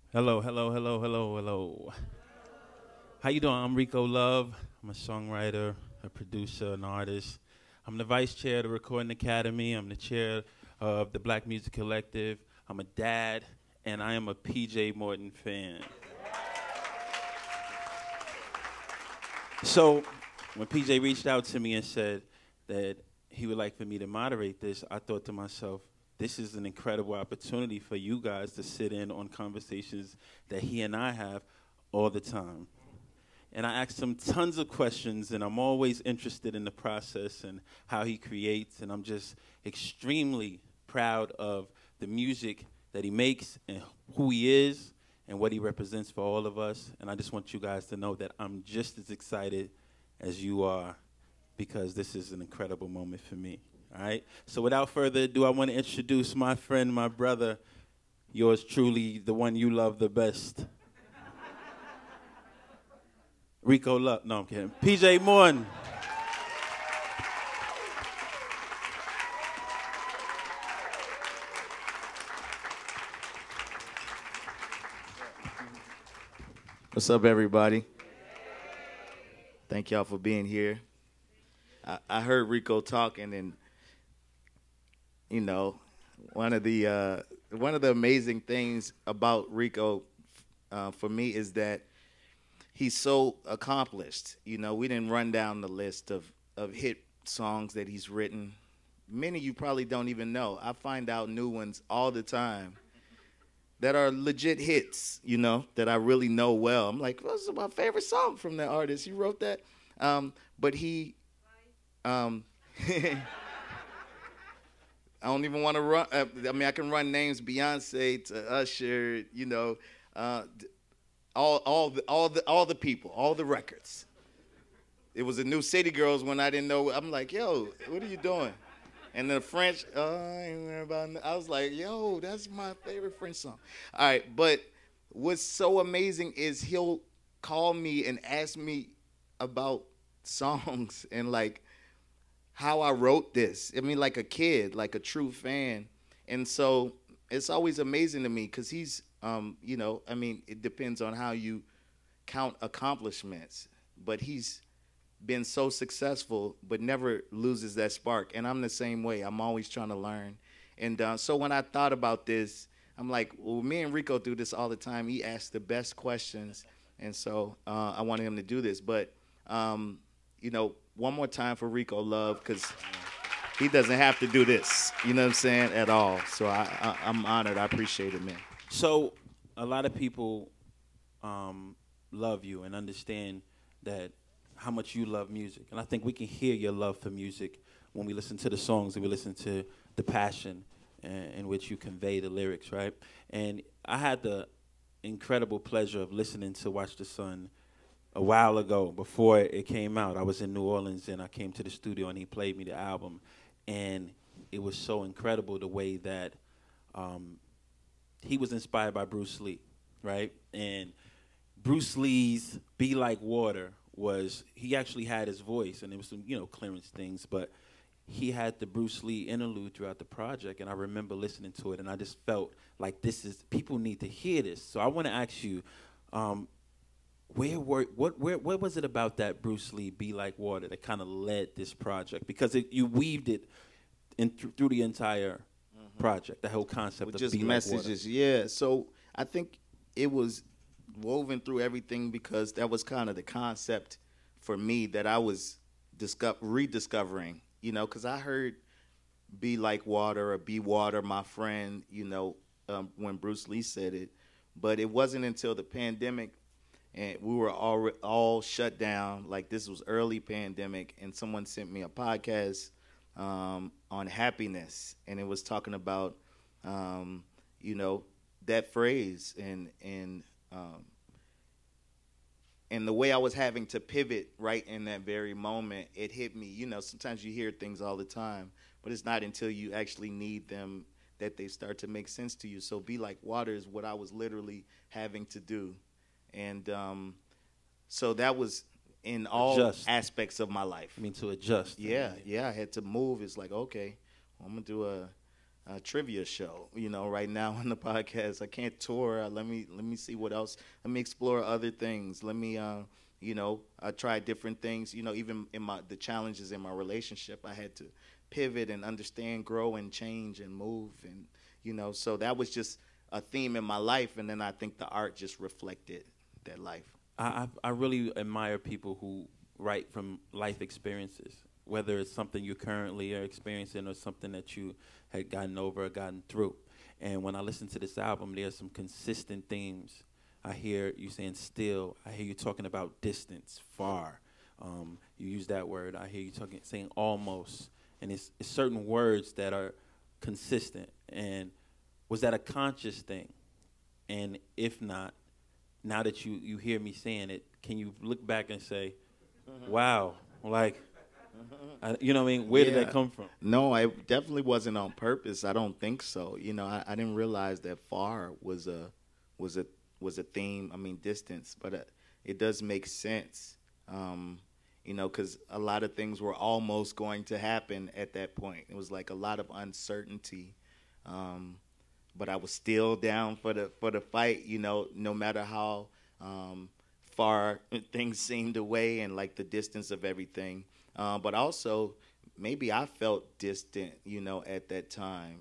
Hello, hello, hello, hello, hello. How you doing? I'm Rico Love. I'm a songwriter, a producer, an artist. I'm the vice chair of the Recording Academy. I'm the chair of the Black Music Collective. I'm a dad, and I am a PJ Morton fan. So when PJ reached out to me and said that he would like for me to moderate this, I thought to myself, this is an incredible opportunity for you guys to sit in on conversations that he and I have all the time. And I asked him tons of questions, and I'm always interested in the process and how he creates, and I'm just extremely proud of the music that he makes and who he is and what he represents for all of us. And I just want you guys to know that I'm just as excited as you are because this is an incredible moment for me. All right? So without further ado, I want to introduce my friend, my brother, yours truly, the one you love the best. Rico Love. No, I'm kidding. PJ Morton. What's up, everybody? Thank y'all for being here. I heard Rico talking, and you know, one of the amazing things about Rico for me is that he's so accomplished. You know, we didn't run down the list of hit songs that he's written. Many of you probably don't even know. I find out new ones all the time that are legit hits, you know, that I really know well. I'm like, well, this is my favorite song from that artist. He wrote that. But he, I don't even want to run. I mean, I can run names: Beyonce to Usher, you know, all the people, all the records. It was the new City Girls when I didn't know. I'm like, yo, what are you doing? And the French, I was like, yo, that's my favorite French song. All right, but what's so amazing is he'll call me and ask me about songs and like how I wrote this. I mean, like a kid, like a true fan. And so it's always amazing to me because he's, you know, I mean, it depends on how you count accomplishments, but he's been so successful but never loses that spark, and I'm the same way. I'm always trying to learn. And so when I thought about this, I'm like, well, me and Rico do this all the time. He asks the best questions, and so I wanted him to do this. But you know, one more time for Rico Love, because he doesn't have to do this, you know what I'm saying, at all. So I'm honored. I appreciate it, man. So a lot of people love you and understand that how much you love music. And I think we can hear your love for music when we listen to the songs and we listen to the passion in which you convey the lyrics, right? And I had the incredible pleasure of listening to Watch the Sun a while ago before it came out. I was in New Orleans and I came to the studio and he played me the album. And it was so incredible the way that he was inspired by Bruce Lee, right? And Bruce Lee's "Be Like Water" was, he actually had his voice, and there was some, you know, clearance things, but he had the Bruce Lee interlude throughout the project, and I remember listening to it, and I just felt like people need to hear this. So I want to ask you, what was it about that Bruce Lee "Be Like Water" that kind of led this project? Because you weaved it through the entire project, the whole concept With of just "Be Like Water." messages, yeah. So I think it was woven through everything because that was kind of the concept for me that I was rediscovering, you know, because I heard "Be Like Water" or "Be Water, My Friend," you know, when Bruce Lee said it. But it wasn't until the pandemic and we were all shut down. Like, this was early pandemic, and someone sent me a podcast on happiness, and it was talking about, you know, that phrase and the way I was having to pivot right in that very moment. It hit me. You know, sometimes you hear things all the time, but it's not until you actually need them that they start to make sense to you. So "Be Like Water" is what I was literally having to do. And so that was in all Adjust. aspects of my life. I mean, to adjust. Yeah, I had to move. It's like, okay, I'm gonna do trivia show. Right now on the podcast, I can't tour. Let me see what else. Let me explore other things. Let me, I tried different things. Even in the challenges in my relationship, I had to pivot and understand, grow, and change and move, and so that was just a theme in my life. And then I think the art just reflected that life. I really admire people who write from life experiences, whether it's something you currently are experiencing or something that you had gotten over or gotten through. And when I listen to this album, there's some consistent themes. I hear you saying still. I hear you talking about distance, far. You use that word. I hear you saying almost. And it's certain words that are consistent. And was that a conscious thing? And if not, now that you hear me saying it, can you look back and say, wow, like, you know what I mean? Where did that come from? No, it definitely wasn't on purpose. I don't think so. I didn't realize that far was a theme. I mean, distance, but it does make sense. Because a lot of things were almost going to happen at that point. It was like a lot of uncertainty. But I was still down for the fight, no matter how far things seemed away and like the distance of everything. But also, maybe I felt distant, at that time.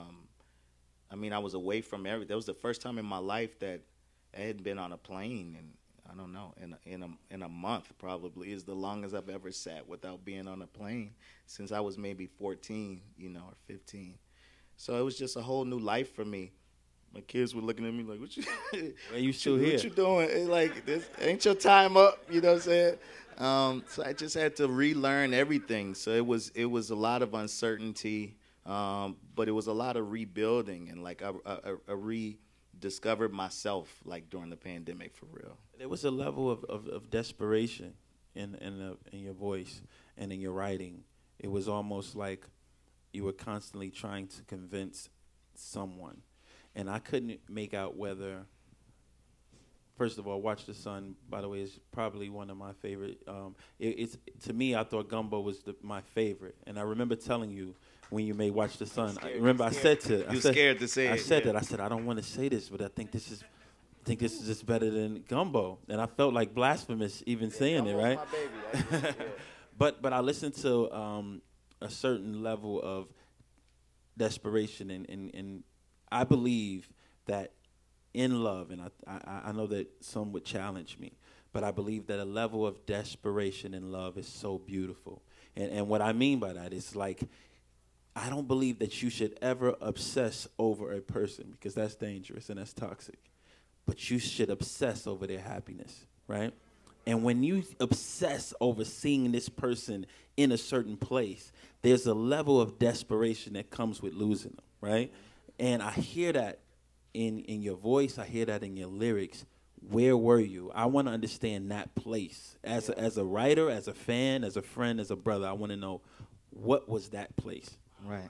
I was away from everything. That was the first time in my life that I hadn't been on a plane, and I don't know, in a month probably is the longest I've ever sat without being on a plane since I was maybe 14, or 15. So it was just a whole new life for me. My kids were looking at me like, "What you? Are you still here? What you doing? It's like, this ain't your time up." You know what I'm saying? So I just had to relearn everything. So it was a lot of uncertainty, but it was a lot of rebuilding, and like I rediscovered myself like during the pandemic for real. There was a level of desperation in your voice and in your writing. It was almost like you were constantly trying to convince someone. And I couldn't make out whether, first of all, Watch the Sun, by the way, is probably one of my favorite. To me, I thought Gumbo was my favorite. And I remember telling you when you made Watch the Sun, I said to that. I said, I don't want to say this, but I think this is just better than Gumbo. And I felt like blasphemous even saying it, right? My baby. But I listened to a certain level of desperation, and I believe that in love, and I know that some would challenge me, but I believe that a level of desperation in love is so beautiful. And what I mean by that is, like, I don't believe that you should ever obsess over a person, because that's dangerous and that's toxic. But you should obsess over their happiness, right? And when you obsess over seeing this person in a certain place, there's a level of desperation that comes with losing them, right? And I hear that in your voice. I hear that in your lyrics. Where were you? I want to understand that place. As a writer, as a fan, as a friend, as a brother, I want to know, what was that place? Right.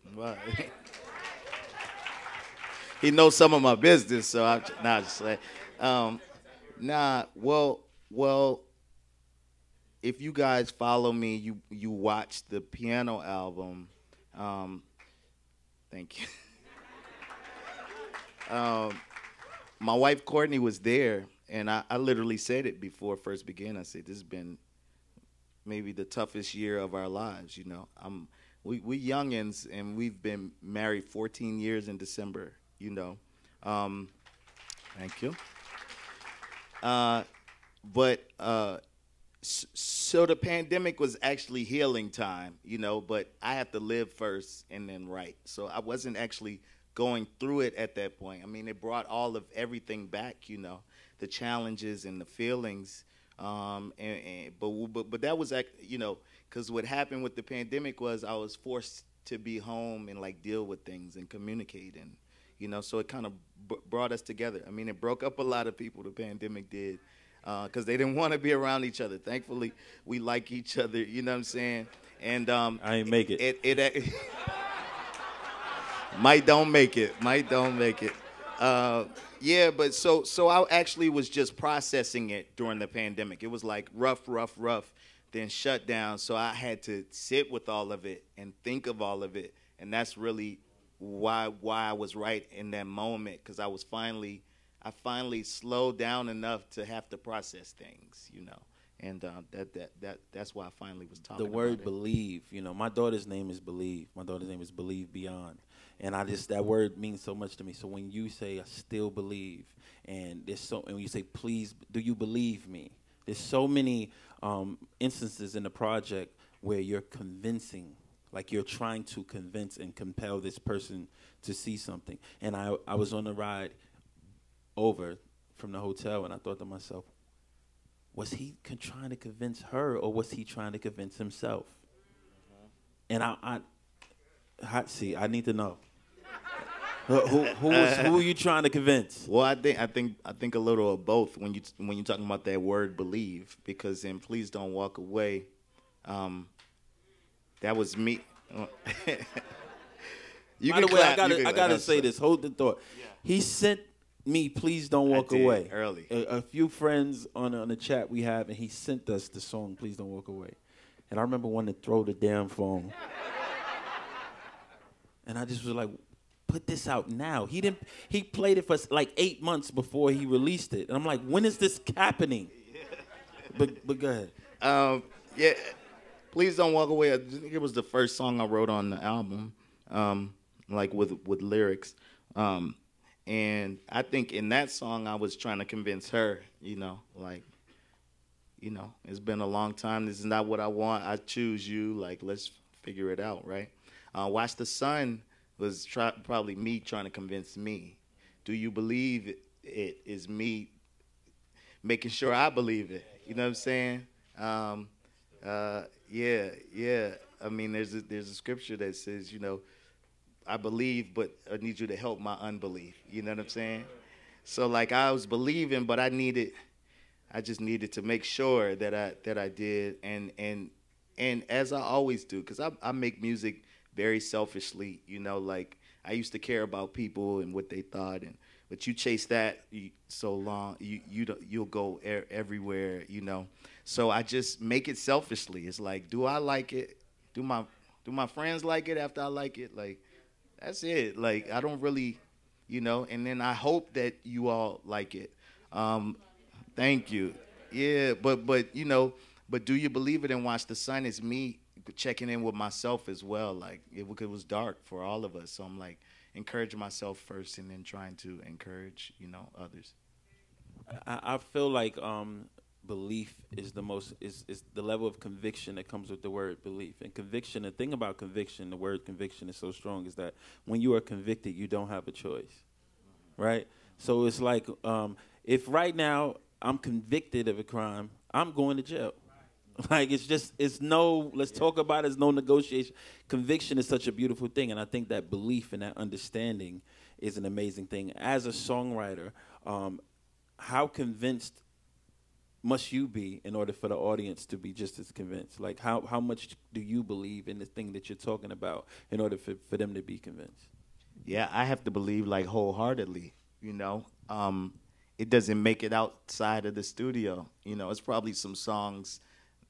He knows some of my business, so I'm just saying. Well, if you guys follow me, you watch the piano album. Thank you. My wife Courtney was there, and I literally said it before it first began. I said, this has been maybe the toughest year of our lives. We youngins, and we've been married 14 years in December. Thank you. So the pandemic was actually healing time, but I had to live first and then write. So I wasn't actually going through it at that point. I mean, it brought all of everything back, the challenges and the feelings. But that was, because what happened with the pandemic was I was forced to be home and like deal with things and communicate, and so it kind of brought us together. I mean, it broke up a lot of people. The pandemic did. Because they didn't want to be around each other. Thankfully, we like each other. You know what I'm saying? And I ain't make it. Might don't make it. Yeah, but so I actually was just processing it during the pandemic. It was like rough, then shut down. So I had to sit with all of it and think of all of it, and that's really why I was right in that moment, because I finally slowed down enough to have to process things, and that's why I finally was talking The about word it. believe, my daughter's name is Believe. My daughter's name is Believe Beyond. And that word means so much to me. So when you say I still believe, and when you say please, do you believe me? There's so many instances in the project where you're convincing, like you're trying to convince and compel this person to see something. And I was on the ride over from the hotel, and I thought to myself, was he trying to convince her, or was he trying to convince himself? And I need to know. Who are you trying to convince? Well, I think a little of both when you're talking about that word believe, because in Please Don't Walk Away, that was me. By the way, I gotta say this. Hold the thought. Yeah. He sent me Please Don't Walk Away early. A few friends on the chat we have, and he sent us the song Please Don't Walk Away. And I remember wanting to throw the damn phone. And I just was like, put this out now. He played it for like 8 months before he released it. And I'm like, when is this happening? But go ahead. Yeah, Please Don't Walk Away. I think it was the first song I wrote on the album, like with lyrics. And I think in that song I was trying to convince her, it's been a long time. This is not what I want. I choose you. Like, let's figure it out, right? Watch the Sun was probably me trying to convince me. Do you believe it is me making sure I believe it? You know what I'm saying? Yeah. I mean, there's a scripture that says, I believe, but I need you to help my unbelief. You know what I'm saying? So like I was believing, but I just needed to make sure that I did, and as I always do, because I make music very selfishly. Like I used to care about people and what they thought, but you chase that so long, you'll go everywhere. So I just make it selfishly. It's like, do I like it? Do my friends like it after I like it? Like, that's it. Like, I don't really, and then I hope that you all like it. Thank you. Yeah, but do you believe it? And Watch the Sun is me checking in with myself as well. Like, it was dark for all of us. So I'm like, encouraging myself first and then trying to encourage, others. I feel like belief is the level of conviction that comes with the word belief. And conviction, the thing about conviction, the word conviction is so strong, is that when you are convicted, you don't have a choice, right? So it's like if right now I'm convicted of a crime, I'm going to jail. Like, let's talk about it, it's no negotiation. Conviction is such a beautiful thing, and I think that belief and that understanding is an amazing thing. As a songwriter, how convinced must you be in order for the audience to be just as convinced? Like, how much do you believe in the thing that you're talking about in order for them to be convinced? Yeah, I have to believe, like, wholeheartedly, It doesn't make it outside of the studio. It's probably some songs,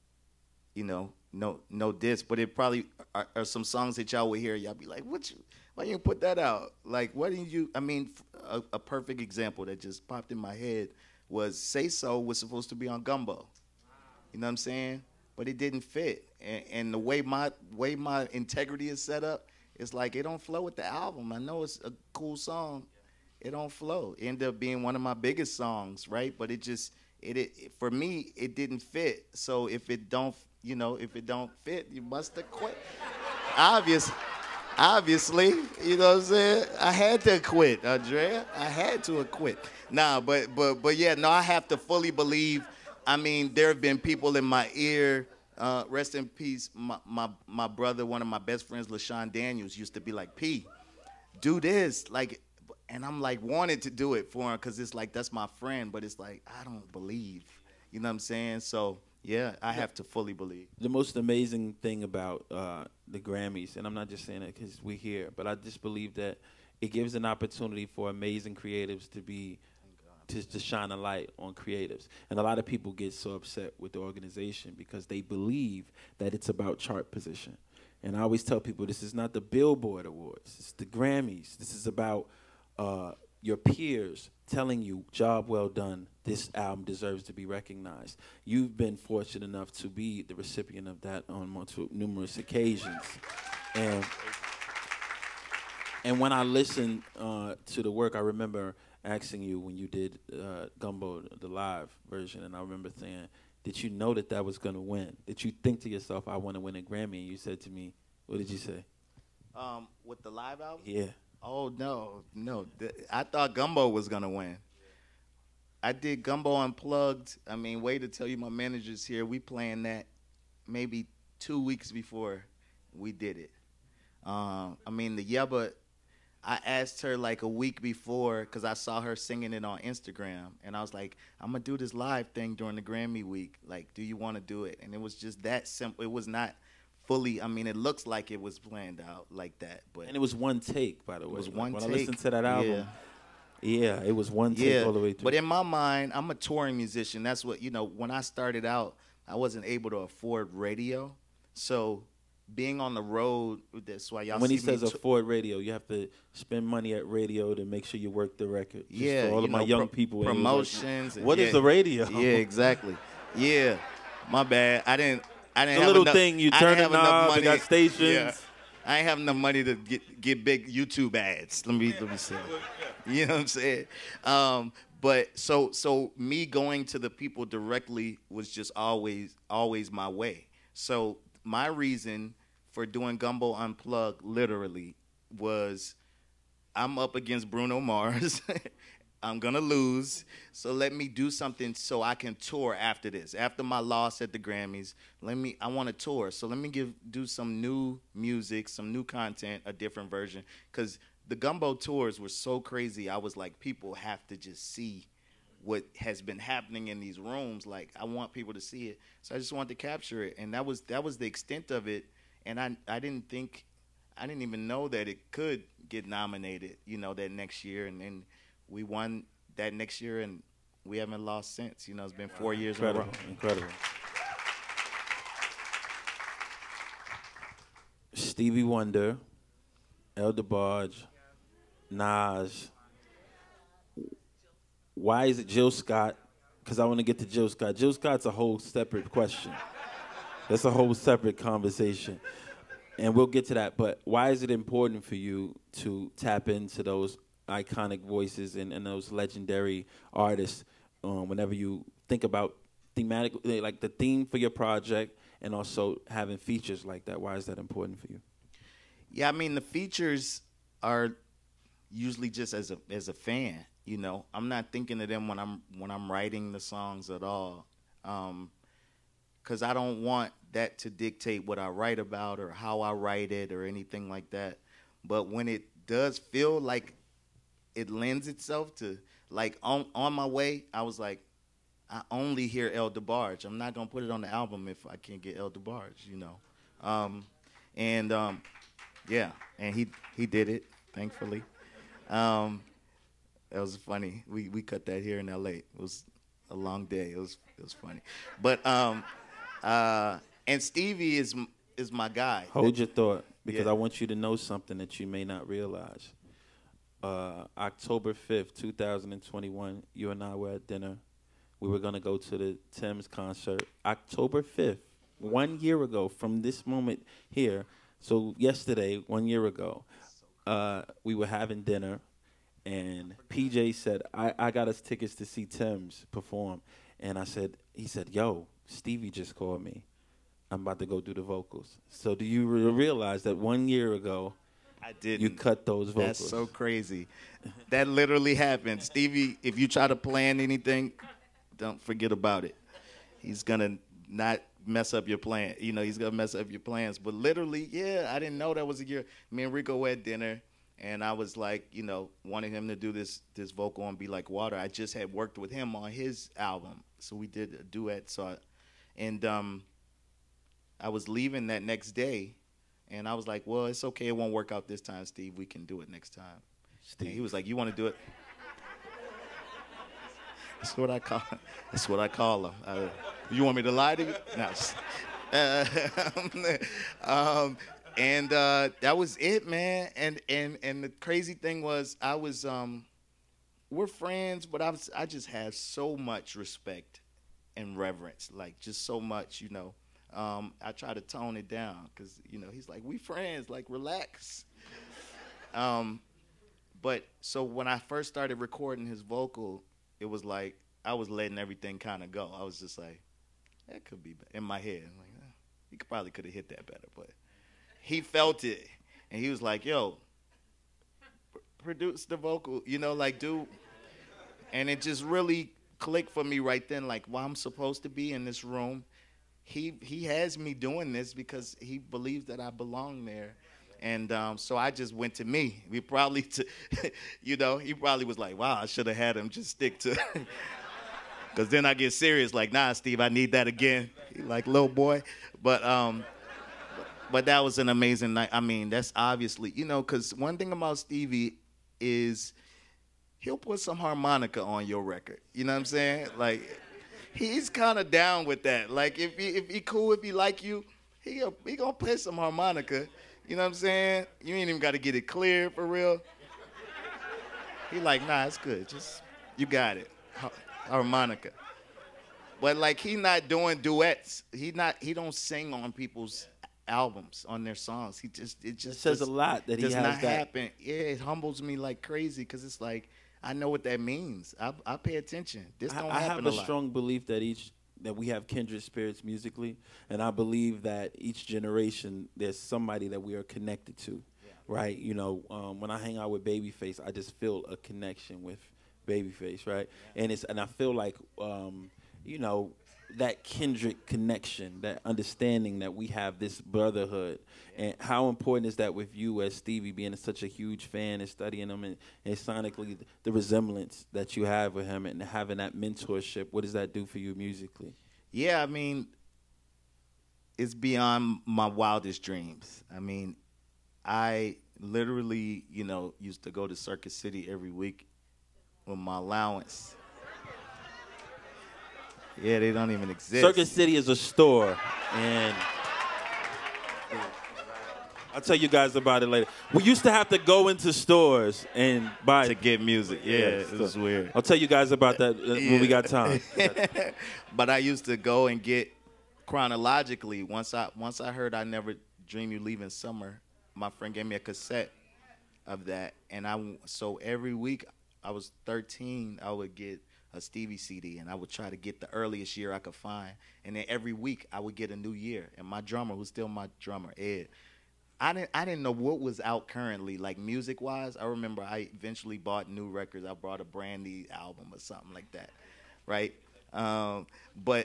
no diss, but it probably are some songs that y'all will hear, y'all be like, why you put that out? Like, why didn't you? I mean, a perfect example that just popped in my head was Say So was supposed to be on Gumbo. You know what I'm saying? But it didn't fit. And the way my integrity is set up, it's like it don't flow with the album. I know it's a cool song. It don't flow. It ended up being one of my biggest songs, right? But it for me, it didn't fit. So if it don't fit, you must have quit. Obviously, you know what I'm saying? I had to quit, Andrea. I had to quit. Nah, but yeah, no, I have to fully believe. I mean, there have been people in my ear. Rest in peace, my brother, one of my best friends, LaShawn Daniels, used to be like, P, do this. Like, and I'm like, wanted to do it for him because it's like, that's my friend. But it's like, I don't believe. You know what I'm saying? So, yeah, I have to fully believe. The most amazing thing about the Grammys, and I'm not just saying it because we're here, but I just believe that it gives an opportunity for amazing creatives to shine a light on creatives. And a lot of people get so upset with the organization because they believe that it's about chart position. And I always tell people this is not the Billboard Awards. It's the Grammys. This is about your peers telling you, job well done. This album deserves to be recognized. You've been fortunate enough to be the recipient of that on numerous occasions. And when I listened to the work, I remember asking you when you did Gumbo, the live version, and I remember saying, did you know that was going to win? Did you think to yourself, I want to win a Grammy? And you said to me, what did you say? With the live album? Yeah. Oh, no. I thought Gumbo was going to win. I did Gumbo Unplugged. I mean, way to tell you my manager's here. We planned that maybe 2 weeks before we did it. I mean, the Yebba, I asked her like a week before because I saw her singing it on Instagram. And I was like, I'm going to do this live thing during the Grammy week. Like, do you want to do it? And it was just that simple. It was not fully, I mean, it looks like it was planned out like that. But and it was one take, by the way. It was one when take. When I listened to that album, yeah, it was one take all the way through. But in my mind, I'm a touring musician. That's what, when I started out, I wasn't able to afford radio. So being on the road, that's why y'all when see he says afford radio, you have to spend money at radio to make sure you work the record. Just for all of my young people. Promotions. What is the radio? Yeah, exactly. Yeah, my bad. I didn't the have little enough, thing, you turn the knob, you got stations. Yeah. I ain't have enough money to get big YouTube ads. Let me say. You know what I'm saying? But so me going to the people directly was just always my way. So my reason for doing Gumbo Unplugged literally was I'm up against Bruno Mars. I'm going to lose, so let me do something so I can tour after this. After my loss at the Grammys, I want to tour. So let me do some new music, some new content, a different version. Because the Gumbo tours were so crazy, I was like, people have to just see what has been happening in these rooms. Like, I want people to see it. So I just wanted to capture it, and that was the extent of it. And I didn't even know that it could get nominated, that next year. And then we won that next year, and we haven't lost since. It's been 4 years in a row. Incredible. Stevie Wonder, El DeBarge, Nas. Why is it Jill Scott? Because I want to get to Jill Scott. Jill Scott's a whole separate question. That's a whole separate conversation. And we'll get to that. But why is it important for you to tap into those iconic voices and those legendary artists whenever you think about thematic, like the theme for your project, and also having features like that? Why is that important for you? Yeah, I mean, the features are usually just as a fan. I'm not thinking of them when I'm writing the songs at all, because I don't want that to dictate what I write about or how I write it or anything like that. But when it does feel like it lends itself to, like, on my way, I was like, I only hear El DeBarge. I'm not gonna put it on the album if I can't get El DeBarge, yeah, and he did it, thankfully. That was funny. We cut that here in LA. It was a long day. It was funny, but and Stevie is my guy. Hold your thought, because I want you to know something that you may not realize. October 5th, 2021, you and I were at dinner. We were going to go to the Thames concert. October 5th, 1 year ago from this moment here. So yesterday, 1 year ago, we were having dinner, and PJ said, I got us tickets to see Thames perform. And he said, yo, Stevie just called me. I'm about to go do the vocals. So do you realize that 1 year ago, I didn't. You cut those vocals? That's so crazy. That literally happened. Stevie, if you try to plan anything, don't forget about it. He's going to not mess up your plan. He's going to mess up your plans. But literally, I didn't know that was a year. Me and Rico were at dinner, and I was like, wanting him to do this vocal on Be Like Water. I just had worked with him on his album. So we did a duet. I was leaving that next day, and I was like, well, it's okay. It won't work out this time, Steve. We can do it next time. Steve. And he was like, you want to do it? That's what I call him. You want me to lie to you? No. And that was it, man. And the crazy thing was, we're friends, but I just have so much respect and reverence, like just so much, you know. I try to tone it down because you know he's like, we friends, like relax. Um, but so when I first started recording his vocal, it was like I was letting everything kind of go. I was just like, that could be in my head. I'm like, he probably could have hit that better, but he felt it, and he was like, yo, produce the vocal, you know, like do, and it just really clicked for me right then, like, well, I'm supposed to be in this room. He has me doing this because he believes that I belong there. And so I just went to me. We probably, you know, he probably was like, wow, I should have had him just stick to, because then I get serious, like, nah, Steve, I need that again. He like, little boy. But that was an amazing night. I mean, that's obviously, you know, because one thing about Stevie is he'll put some harmonica on your record. You know what I'm saying? Like, he's kind of down with that. Like, if he cool, if he like you, he gonna play some harmonica. You know what I'm saying? You ain't even got to get it clear for real. He like, nah, it's good. Just, you got it. Harmonica. But like, he not doing duets. He don't sing on people's albums, on their songs. It just says a lot that he has does not that. happen. Yeah, it humbles me like crazy because it's like, I know what that means. I pay attention. This don't happen a lot. I have a strong belief that we have kindred spirits musically, and I believe that each generation there's somebody that we are connected to, right? You know, when I hang out with Babyface, I just feel a connection with Babyface, right? Yeah. And I feel like, you know, that kindred connection, that understanding that we have this brotherhood. And how important is that with you as Stevie, being such a huge fan and studying him and sonically, the resemblance that you have with him and having that mentorship? What does that do for you musically? Yeah, I mean, it's beyond my wildest dreams. I mean, I literally, you know, used to go to Circuit City every week with my allowance. Yeah, they don't even exist. Circuit City is a store, and I'll tell you guys about it later. We used to have to go into stores and buy to get music. Yeah, it was weird. I'll tell you guys about that when we got time. But I used to go and get chronologically. Once I heard I Never Dream You Leaving Summer, my friend gave me a cassette of that, and so every week I was 13, I would get a Stevie CD, and I would try to get the earliest year I could find. And then every week I would get a new year. And my drummer, who's still my drummer, Ed, I didn't know what was out currently, like music-wise. I remember I eventually bought new records. I bought a Brandy album or something like that, right? But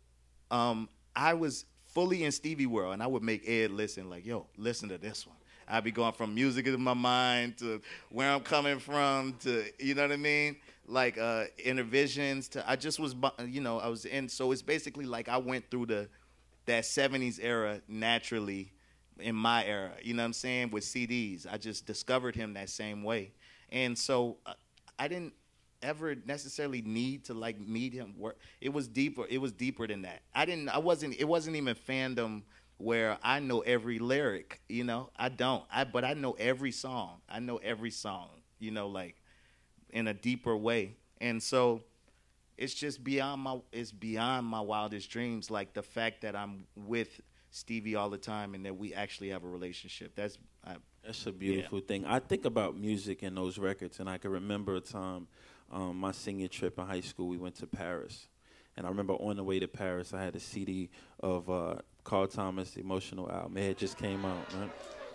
I was fully in Stevie world, and I would make Ed listen, like, yo, listen to this one. I'd be going from music in my mind to where I'm coming from to, you know what I mean? Like Intervisions to, I just was, you know, I was in, so it's basically like I went through that 70s era naturally in my era, you know what I'm saying, with CDs. I just discovered him that same way. And so I didn't ever necessarily need to like meet him. It was deeper than that. It wasn't even fandom where I know every lyric, you know. But I know every song. You know, like in a deeper way. And so it's just beyond my wildest dreams, like the fact that I'm with Stevie all the time and that we actually have a relationship. That's a beautiful thing. I think about music and those records, and I can remember a time, my senior trip in high school, we went to Paris. And I remember on the way to Paris, I had a CD of Carl Thomas, the Emotional album. It had just came out, right?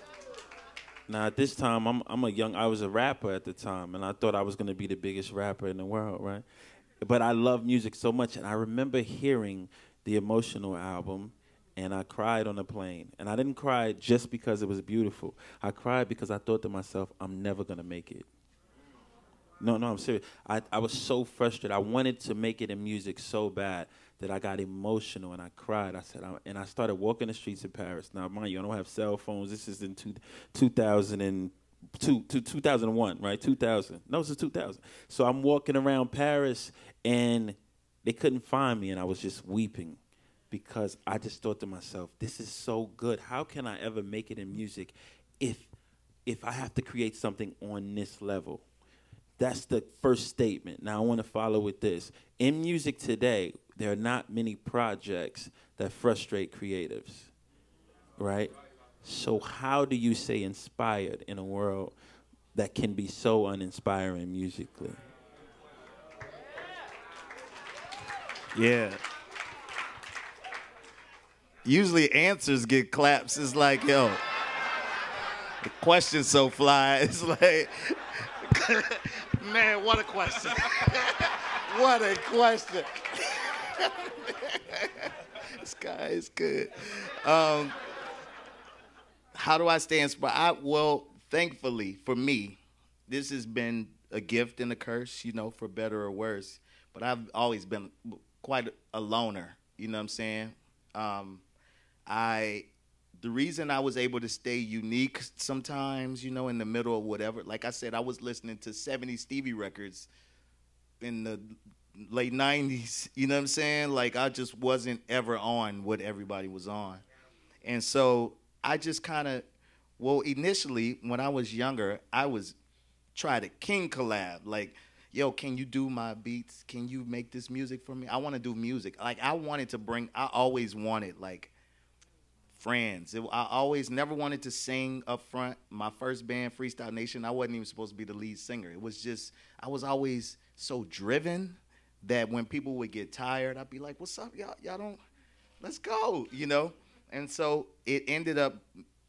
Now, at this time, I was a rapper at the time, and I thought I was going to be the biggest rapper in the world, right? But I love music so much, and I remember hearing the Emotional album, and I cried on the plane. And I didn't cry just because it was beautiful. I cried because I thought to myself, I'm never going to make it. No, I'm serious. I was so frustrated. I wanted to make it in music so bad that I got emotional and I cried. I started walking the streets of Paris. Now, mind you, I don't have cell phones. This is in 2001, right? 2000. No, this is 2000. So I'm walking around Paris, and they couldn't find me, and I was just weeping. because I just thought to myself, this is so good. How can I ever make it in music if I have to create something on this level? That's the first statement. Now I want to follow with this. In music today, there are not many projects that frustrate creatives, right? So how do you stay inspired in a world that can be so uninspiring musically? Yeah. Usually answers get claps. It's like, yo, the question's so fly. It's like, man, what a question. What a question. This guy is good. How do I stay inspired? Well, thankfully for me, this has been a gift and a curse, for better or worse. But I've always been quite a loner, you know what I'm saying? The reason I was able to stay unique sometimes, in the middle of whatever, like I said, I was listening to 70s Stevie records in the late 90s, you know what I'm saying? Like I just wasn't ever on what everybody was on. And so I just initially when I was younger, I was trying to king collab, like, yo, can you do my beats? Can you make this music for me? I want to do music. Like I always wanted like friends. I always never wanted to sing up front. My first band, Freestyle Nation, I wasn't even supposed to be the lead singer. It was just, I was always so driven that when people would get tired, I'd be like, what's up, y'all? Y'all don't, let's go, And so it ended up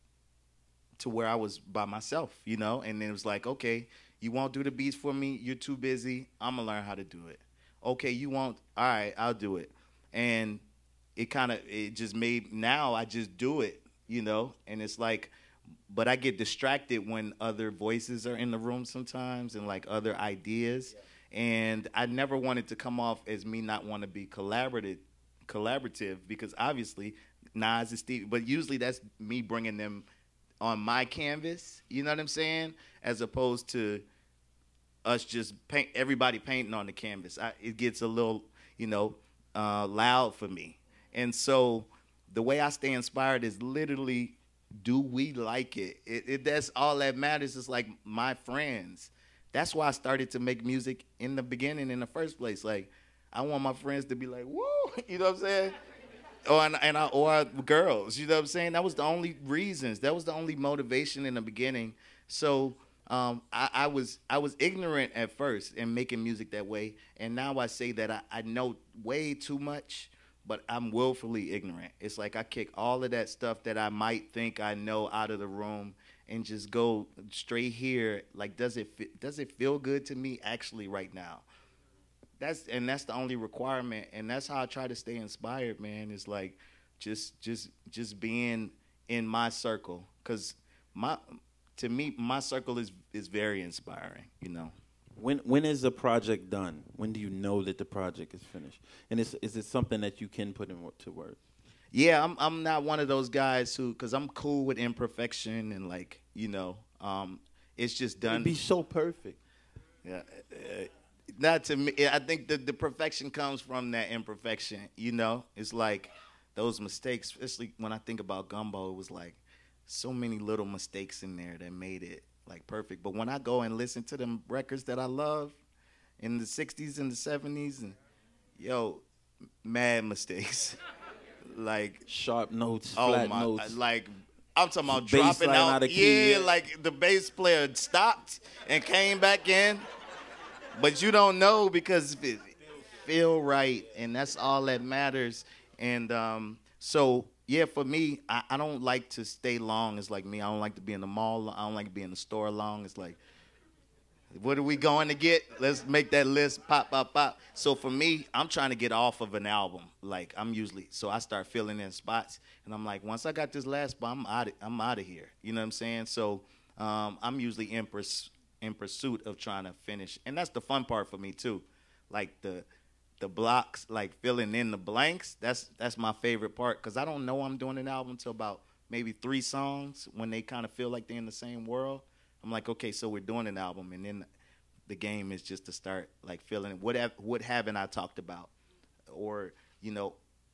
to where I was by myself, and then it was like, okay, you won't do the beats for me. You're too busy. I'm going to learn how to do it. Okay, you won't. All right, I'll do it. And it just made, now I just do it, and it's like, but I get distracted when other voices are in the room sometimes and like other ideas. Yeah. And I never wanted to come off as me not want to be collaborative because obviously Nas is Steve, but usually that's me bringing them on my canvas, you know what I'm saying? As opposed to us just everybody painting on the canvas. It gets a little, loud for me. And so the way I stay inspired is literally, do we like it? That's all that matters. Is like my friends. That's why I started to make music in the beginning in the first place. Like, I want my friends to be like, woo, you know what I'm saying? Or girls, you know what I'm saying? That was the only reasons. That was the only motivation in the beginning. So I was ignorant at first in making music that way, and now I say that I know way too much, but I'm willfully ignorant. It's like I kick all of that stuff that I might think I know out of the room and just go straight here. Like, does it feel good to me actually right now? That's the only requirement, and that's how I try to stay inspired, man. It's like just being in my circle, because to me my circle is very inspiring, When is a project done? When do you know that the project is finished? And is it something that you can put into words? Yeah, I'm not one of those guys because I'm cool with imperfection and like, it's just done. It'd be so perfect. Yeah. Not to me. I think the perfection comes from that imperfection, It's like those mistakes, especially when I think about Gumbo, it was like so many little mistakes in there that made it like perfect. But when I go and listen to them records that I love in the 60s and the 70s, and mad mistakes. Like sharp notes, flat notes. Like I'm talking about dropping out. Yeah, like the bass player stopped and came back in. But you don't know because it feel right, and that's all that matters. And so, yeah, for me, I don't like to stay long. It's like me. I don't like to be in the mall. I don't like to be in the store long. It's like, what are we going to get? Let's make that list pop, pop, pop. So for me, I'm trying to get off of an album. Like so I start filling in spots, and I'm like, once I got this last spot, I'm out of here. You know what I'm saying? So I'm usually in pursuit of trying to finish, and that's the fun part for me too. Like the blocks, like filling in the blanks. That's my favorite part, because I don't know I'm doing an album till about maybe 3 songs when they kind of feel like they're in the same world. I'm like, okay, so we're doing an album, and then the game is just to start like filling what haven't I talked about, or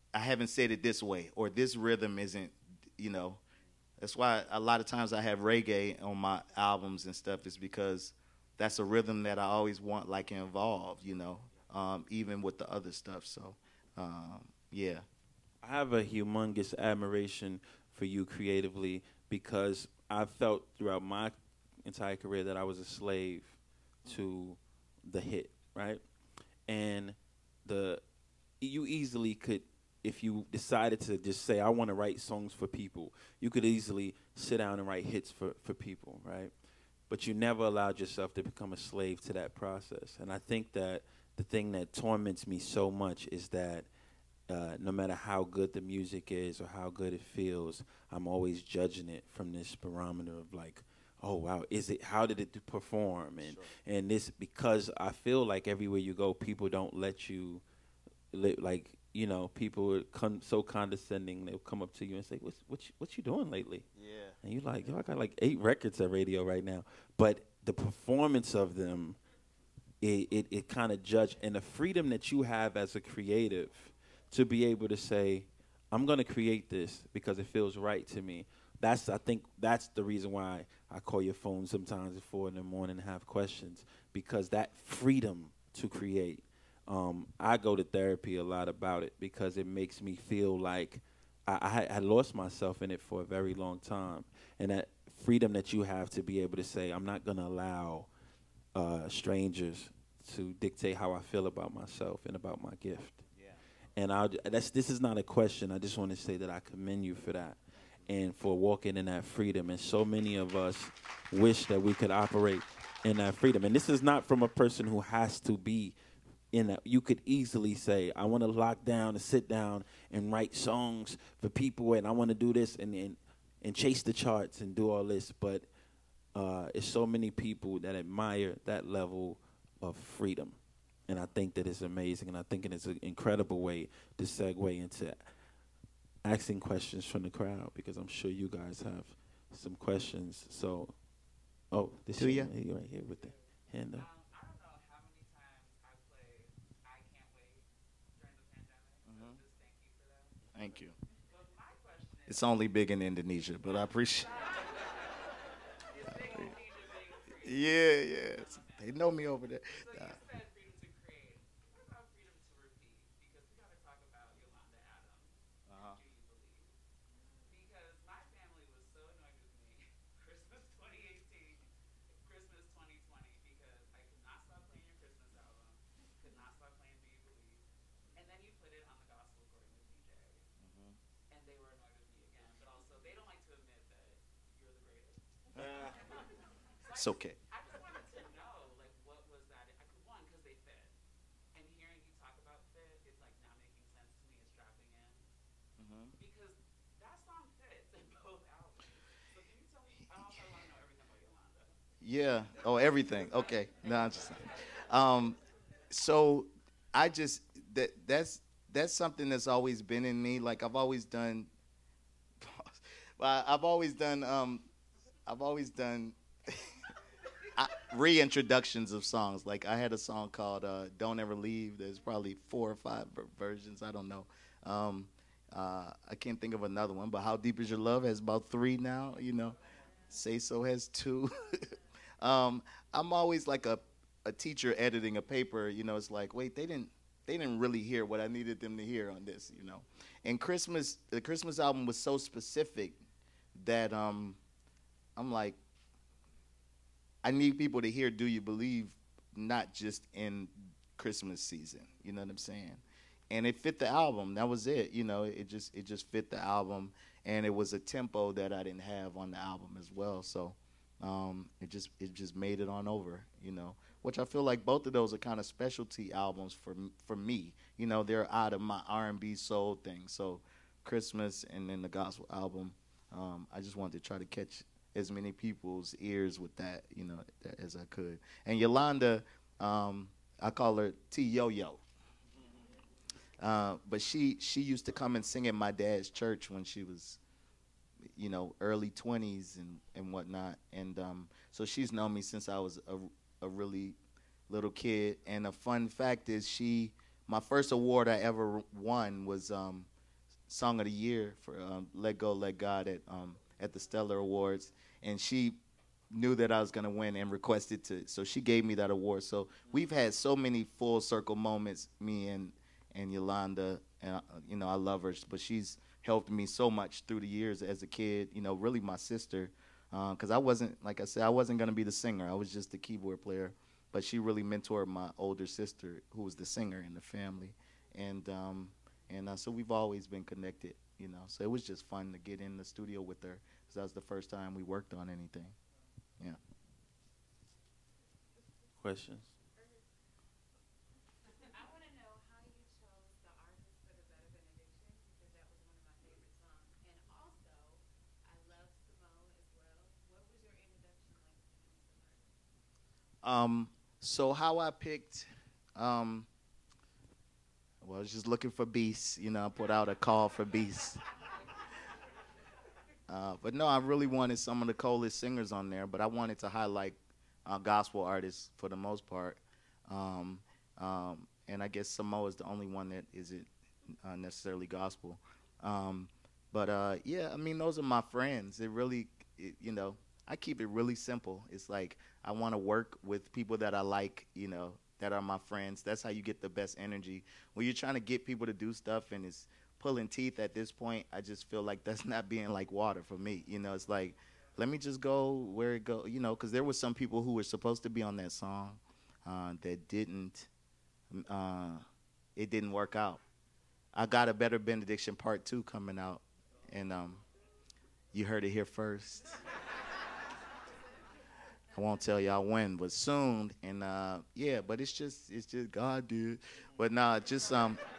I haven't said it this way, or this rhythm isn't, you know. That's why a lot of times I have reggae on my albums and stuff, is because that's a rhythm that I always want like involved, you know, even with the other stuff. So, yeah. I have a humongous admiration for you creatively because I felt throughout my entire career that I was a slave to the hit, right? And the you easily could, if you decided to just say I want to write songs for people, you could easily sit down and write hits for people, right? But you never allowed yourself to become a slave to that process. And I think that the thing that torments me so much is that no matter how good the music is or how good it feels, I'm always judging it from this barometer of like, oh wow, is it? How did it perform? And and this, because I feel like everywhere you go, people don't let you, like, you know, people are so condescending. They'll come up to you and say, what you doing lately? Yeah. And you like, yo, I got like 8 records at radio right now. But the performance of them, it kind of judge, and the freedom that you have as a creative to be able to say, I'm going to create this because it feels right to me. I think that's the reason why I call your phone sometimes at 4 in the morning and have questions, because that freedom to create. I go to therapy a lot about it because it makes me feel like I had lost myself in it for a very long time. And that freedom that you have to be able to say, I'm not going to allow strangers to dictate how I feel about myself and about my gift. And this is not a question. I just want to say that I commend you for that and for walking in that freedom. And so many of us wish that we could operate in that freedom. And this is not from a person who has to be in that. You could easily say, I want to lock down and sit down and write songs for people, and I want to do this and chase the charts and do all this. But it's so many people that admire that level of freedom. And I think that it's amazing, and I think it's an incredible way to segue into asking questions from the crowd, because I'm sure you guys have some questions. So, this is right here with the hand up. I don't know how many times I played I Can't Wait during the pandemic, so just thank you for that. Thank you. But my question is... It's only big in Indonesia, but I appreciate it. Yeah. They know me over there. So you said freedom to create. What about freedom to repeat? Because we got to talk about Yolanda Adams. Do you believe? Because my family was so annoyed with me Christmas 2018, Christmas 2020, because I could not stop playing your Christmas album, could not stop playing Do You Believe, and then you put it on the gospel according to PJ, and they were annoyed with me again. But also, they don't like to admit that you're the greatest. It's okay. I just wanted to know, like, what was that? One, because they fit. And hearing you talk about fit is, like, not making sense to me. It's dropping in. Because that song fits in both albums. So can you tell me? I also want to know everything about Yolanda. Yeah. Oh, everything. Okay. No, I'm just. So I just that's something that's always been in me. Like I've always done. I've always done reintroductions of songs. Like I had a song called "Don't Ever Leave." There's probably 4 or 5 versions. I don't know. I can't think of another one. But "How Deep Is Your Love" has about 3 now. You know, "Say So" has 2. I'm always like a teacher editing a paper. You know, it's like, wait, they didn't really hear what I needed them to hear on this. You know, and the Christmas album was so specific that I'm like, I need people to hear "Do You Believe," not just in Christmas season. You know what I'm saying? And it fit the album. That was it. You know, it just fit the album, and it was a tempo that I didn't have on the album as well. So it just made it on over. You know, which I feel like both of those are kind of specialty albums for me. You know, they're out of my R&B soul thing. So Christmas and then the gospel album. I just wanted to try to catch as many people's ears with that, you know, as I could. And Yolanda, I call her T Yo-Yo. But she used to come and sing at my dad's church when she was, you know, early 20s and whatnot. And so she's known me since I was a really little kid. And a fun fact is my first award I ever won was Song of the Year for "Let Go, Let God" at the Stellar Awards, and she knew that I was gonna win and requested to. So she gave me that award. So we've had so many full circle moments, me and Yolanda. And I love her, but she's helped me so much through the years as a kid. Really my sister, because I wasn't, like I said, I wasn't gonna be the singer. I was just the keyboard player. But she really mentored my older sister, who was the singer in the family, and so we've always been connected. So it was just fun to get in the studio with her, because that was the first time we worked on anything. Yeah. Questions? I want to know how you chose the artist for the Better Benediction because that was one of my favorite songs. And also, I love Simone as well. What was your introduction like to becoming an artist? So how I picked, well, I was just looking for beasts. I put out a call for beasts. But no, I really wanted some of the coolest singers on there, but I wanted to highlight gospel artists for the most part. Um, and I guess Samoa is the only one that isn't necessarily gospel. Um, but yeah, I mean, those are my friends. I keep it really simple. It's like I want to work with people that I like, that are my friends. That's how you get the best energy. When you're trying to get people to do stuff and it's pulling teeth at this point, I just feel like that's not being like water for me. It's like, let me just go where it go, because there were some people who were supposed to be on that song that didn't, uh, it didn't work out. I got a Better Benediction Part 2 coming out, and you heard it here first. I won't tell y'all when, but soon. And yeah, but it's just God did. But nah, just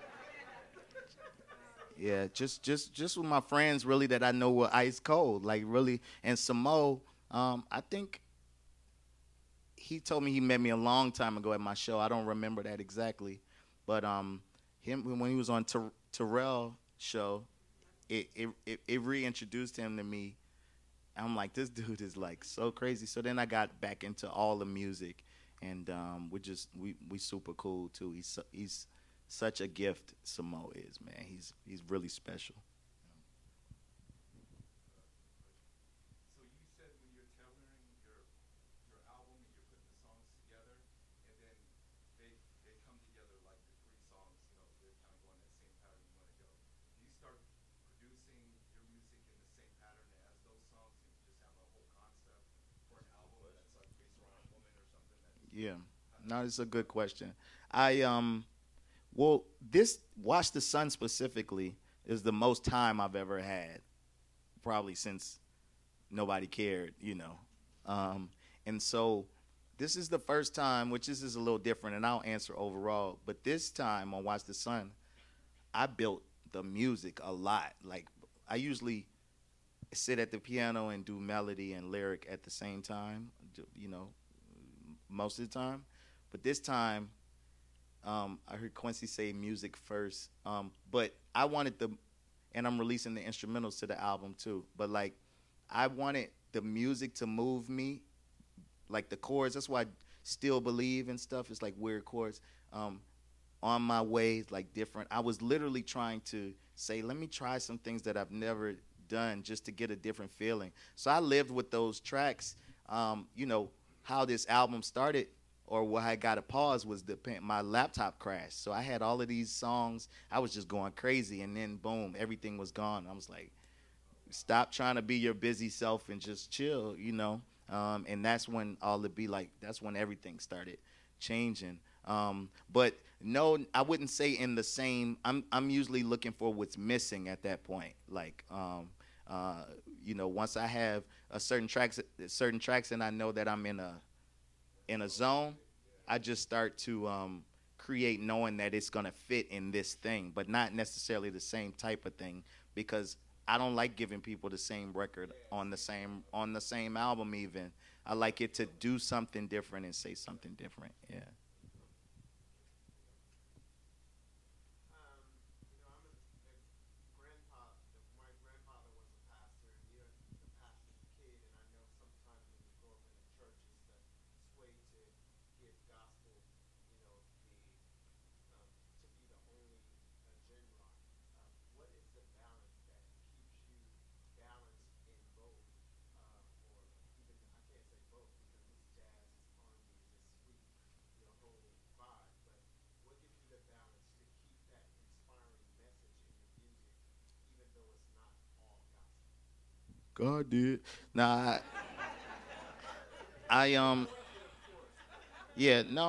yeah, just with my friends really that I know were ice cold, like really. And Samo, I think he told me he met me a long time ago at my show. I don't remember that exactly, but him when he was on Terrell show, it reintroduced him to me. I'm like, this dude is like so crazy. So then I got back into all the music, and we super cool too. He's such a gift. Samo is, man. He's really special. So you said when you're tailoring your album and you're putting the songs together, and then they come together like the three songs, they're kind of going that same pattern you want to go. Do you start producing your music in the same pattern as those songs, and you just have a whole concept for an album that's like based around a woman or something that? Yeah. No, it's a good question. Well, this Watch the Sun specifically is the most time I've ever had, probably since nobody cared. And so this is the first time, which this is a little different, and I'll answer overall. But this time on Watch the Sun, I built the music a lot. Like, I usually sit at the piano and do melody and lyric at the same time, most of the time. But this time, I heard Quincy say music first. But I wanted and I'm releasing the instrumentals to the album too. But like, I wanted the music to move me, like the chords. That's why I Still Believe and stuff. It's like weird chords. On My Way, like different. I was literally trying to say, let me try some things that I've never done just to get a different feeling. So I lived with those tracks. How this album started or why I got a pause was my laptop crashed. So I had all of these songs. I was just going crazy, and then boom, everything was gone. I was like, stop trying to be your busy self and just chill. And that's when that's when everything started changing. But no, I wouldn't say in the same. I'm usually looking for what's missing at that point. Like, once I have certain tracks, and I know that I'm in a zone, I just start to create knowing that it's gonna fit in this thing, but not necessarily the same type of thing, because I don't like giving people the same record on the same album even. I like it to do something different and say something different. Yeah. God did. Nah, I yeah, no,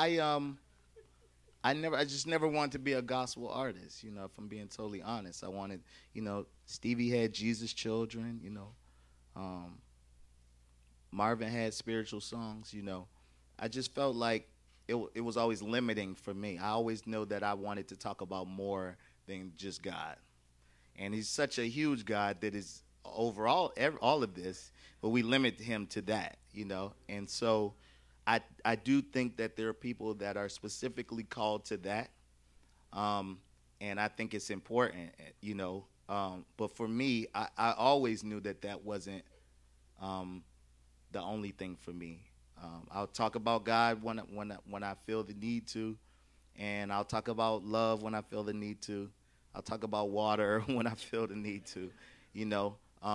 I just never wanted to be a gospel artist, you know, if I'm being totally honest. I wanted, you know, Stevie had Jesus Children, you know. Um, Marvin had spiritual songs, you know. I just felt like it was always limiting for me. I always knew that I wanted to talk about more than just God. And he's such a huge God that is overall all of this, but we limit him to that, you know. And so I do think that there are people that are specifically called to that, um, and I think it's important, you know. But for me, I always knew that that wasn't um, the only thing for me. I'll talk about God when I feel the need to, and I'll talk about love when I feel the need to. I'll talk about water when I feel the need to. You know,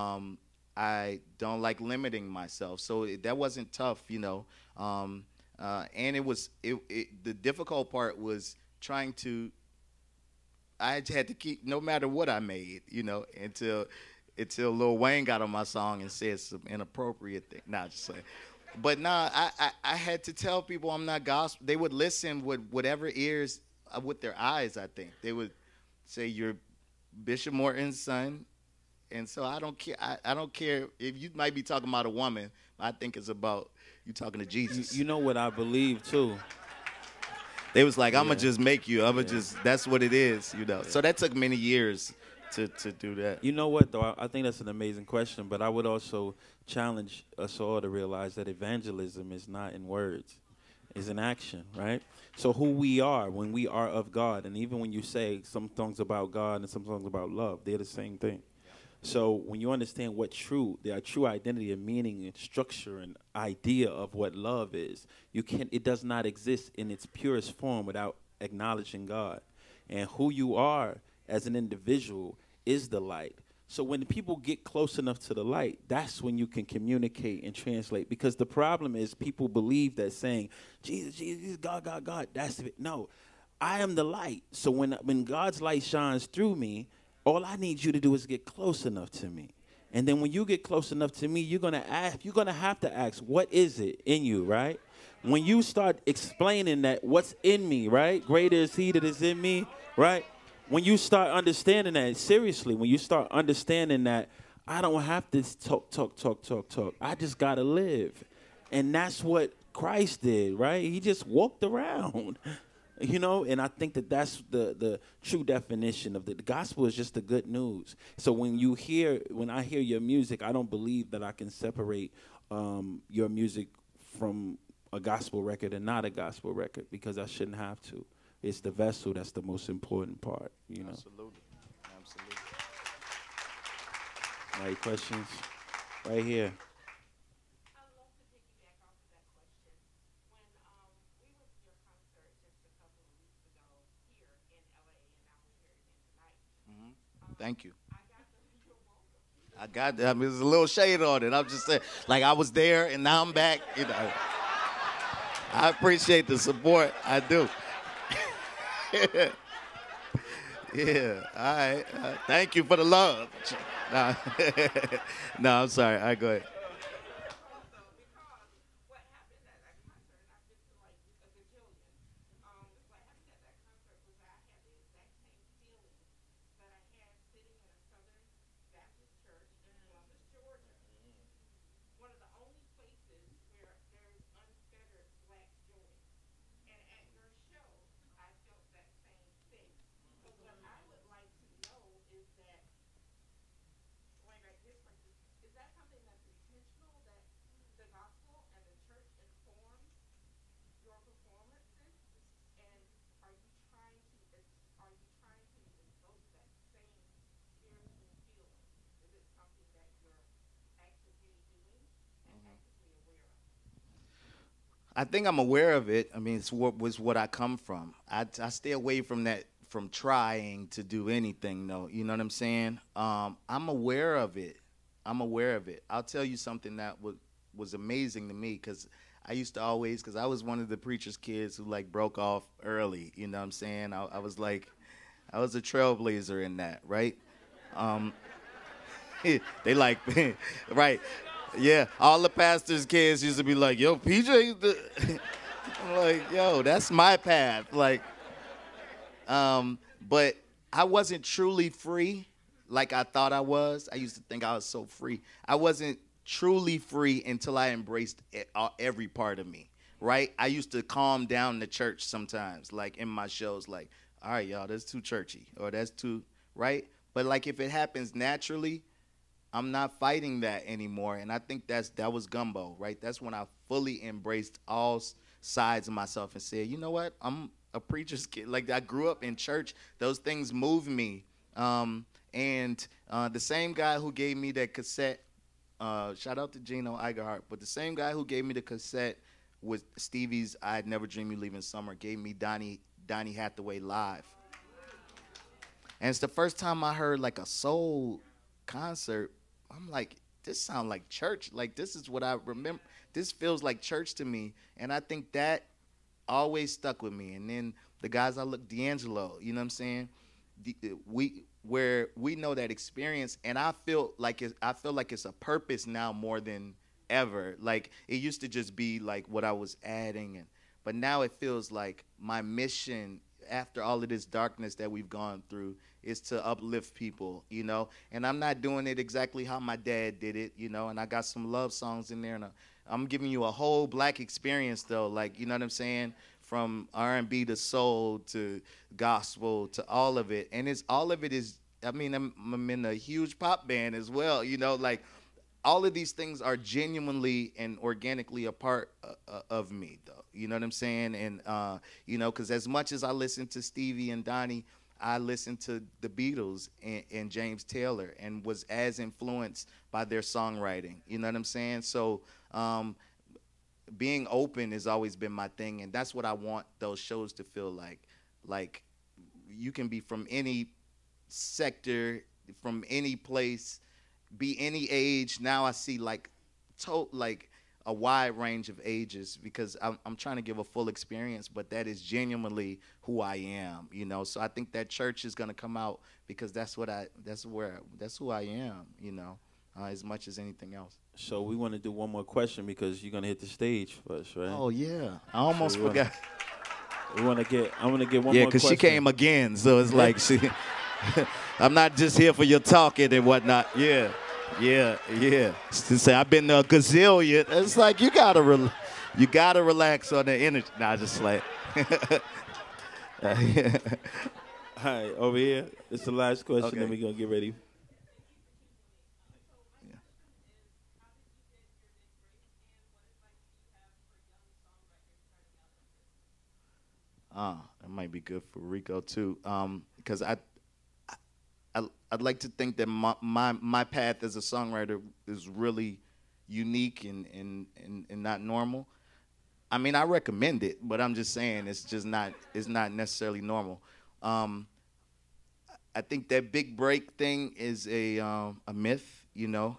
I don't like limiting myself, so that wasn't tough. You know, and the difficult part was trying to. I had to keep no matter what I made. You know, until Lil Wayne got on my song and said some inappropriate thing. Nah, just saying. But nah, I had to tell people I'm not gospel. They would listen with whatever ears, with their eyes. I think they would say you're Bishop Morton's son, and so I don't care. I don't care if you might be talking about a woman. I think it's about you talking to Jesus. You know what I believe too. They was like, I'm Yeah. gonna just make you. I'm gonna Yeah. just. That's what it is, you know. Yeah. So that took many years to do that. You know what, though? I think that's an amazing question, but I would also challenge us all to realize that evangelism is not in words, it's in action, right? So who we are when we are of God, and even when you say some songs about God and some songs about love, they're the same thing. So when you understand what their true identity and meaning and structure and idea of what love is, it does not exist in its purest form without acknowledging God. And who you are as an individual is the light. So when people get close enough to the light, that's when you can communicate and translate. Because the problem is people believe that saying, Jesus, Jesus, God, God, God, that's it. No, I am the light. So when God's light shines through me, all I need you to do is get close enough to me. And then when you get close enough to me, you're gonna have to ask, what is it in you, right? When you start explaining that what's in me, right? Greater is he that is in me, right? When you start understanding that, seriously, when you start understanding that I don't have to talk. I just gotta live. And that's what Christ did, right? He just walked around. You know, and I think that that's the true definition of the gospel is just the good news. So when I hear your music, I don't believe that I can separate your music from a gospel record and not a gospel record, because I shouldn't have to. It's the vessel that's the most important part, you know. Absolutely, absolutely. Any questions? Right here. I'd love to piggyback off of that question. When we went to your concert just a couple of weeks ago here in LA, and now we're here again tonight. Thank you. I got the you're welcome. I got that. I mean, there's a little shade on it. I'm just saying, like I was there and now I'm back. You know, I appreciate the support. I do. Yeah. All right. Thank you for the love. No, no, I'm sorry. All right, go ahead. Also, because what happened at that concert, and I've been to like a gajillion. What happened at that concert was I had the exact same feeling that I had sitting in a Southern Baptist church in Columbus, Georgia. One of the only places where there's unfettered black joy. And at your show, I felt that same thing. So what I would like to know is that, going back to his question, is that something that's intentional, that the gospel and the church informs your performances? And are you trying to evoke that same spiritual feeling? Is it something that you're actively doing and actively aware of? I think I'm aware of it. I mean, it's what I come from. I stay away from that, from trying to do anything, though. You know what I'm saying? I'm aware of it. I'm aware of it. I'll tell you something that was amazing to me, because I used to always, because I was one of the preacher's kids who like broke off early. You know what I'm saying? I was like, I was a trailblazer in that, right? They like, right. Yeah, all the pastors' kids used to be like, yo, PJ, I'm like, yo, that's my path. Like, but I wasn't truly free like I thought I was. I used to think I was so free. I wasn't truly free until I embraced every part of me, right? I used to calm down the church sometimes, like in my shows, like, all right, y'all, that's too churchy, or that's too, right? But like if it happens naturally, I'm not fighting that anymore. And I think that was gumbo, right? That's when I fully embraced all sides of myself and said, you know what? I'm a preacher's kid. Like I grew up in church. Those things move me. And the same guy who gave me that cassette, shout out to Gino Igerhart, but the same guy who gave me the cassette with Stevie's I'd Never Dream You Leaving Summer gave me Donnie Hathaway Live. And it's the first time I heard like a soul concert. I'm like, this sounds like church. Like, this is what I remember. This feels like church to me. And I think that always stuck with me. And then the guys I look, D'Angelo, you know what I'm saying? Where we know that experience, and I feel like it's a purpose now more than ever. Like, it used to just be like what I was adding, but now it feels like my mission after all of this darkness that we've gone through is to uplift people, you know. And I'm not doing it exactly how my dad did it, you know. And I got some love songs in there, and I'm giving you a whole black experience, though. Like, you know what I'm saying? From R&B to soul to gospel to all of it, and all of it is. I mean, I'm in a huge pop band as well, you know. Like, all of these things are genuinely and organically a part of me, though. You know what I'm saying? And, you know, because as much as I listen to Stevie and Donnie, I listened to the Beatles and James Taylor and was as influenced by their songwriting. You know what I'm saying? So being open has always been my thing, and that's what I want those shows to feel like. Like, you can be from any sector, from any place, be any age. Now I see like a wide range of ages because I'm trying to give a full experience, but that is genuinely who I am, you know. So I think that church is gonna come out because that's who I am, you know, as much as anything else. So we want to do one more question because you're gonna hit the stage first, right? Oh yeah, I almost forgot. I want to get one more question. Yeah, because she came again, so it's like I'm not just here for your talking and whatnot. Yeah. To say I've been to a gazillion. It's like you gotta relax on the energy. Nah, just like. All right, over here. It's the last question, Okay. then we're gonna get ready. That might be good for Rico too, because I'd like to think that my path as a songwriter is really unique and not normal. I mean, I recommend it, but I'm just saying it's not necessarily normal. I think that big break thing is a myth, you know.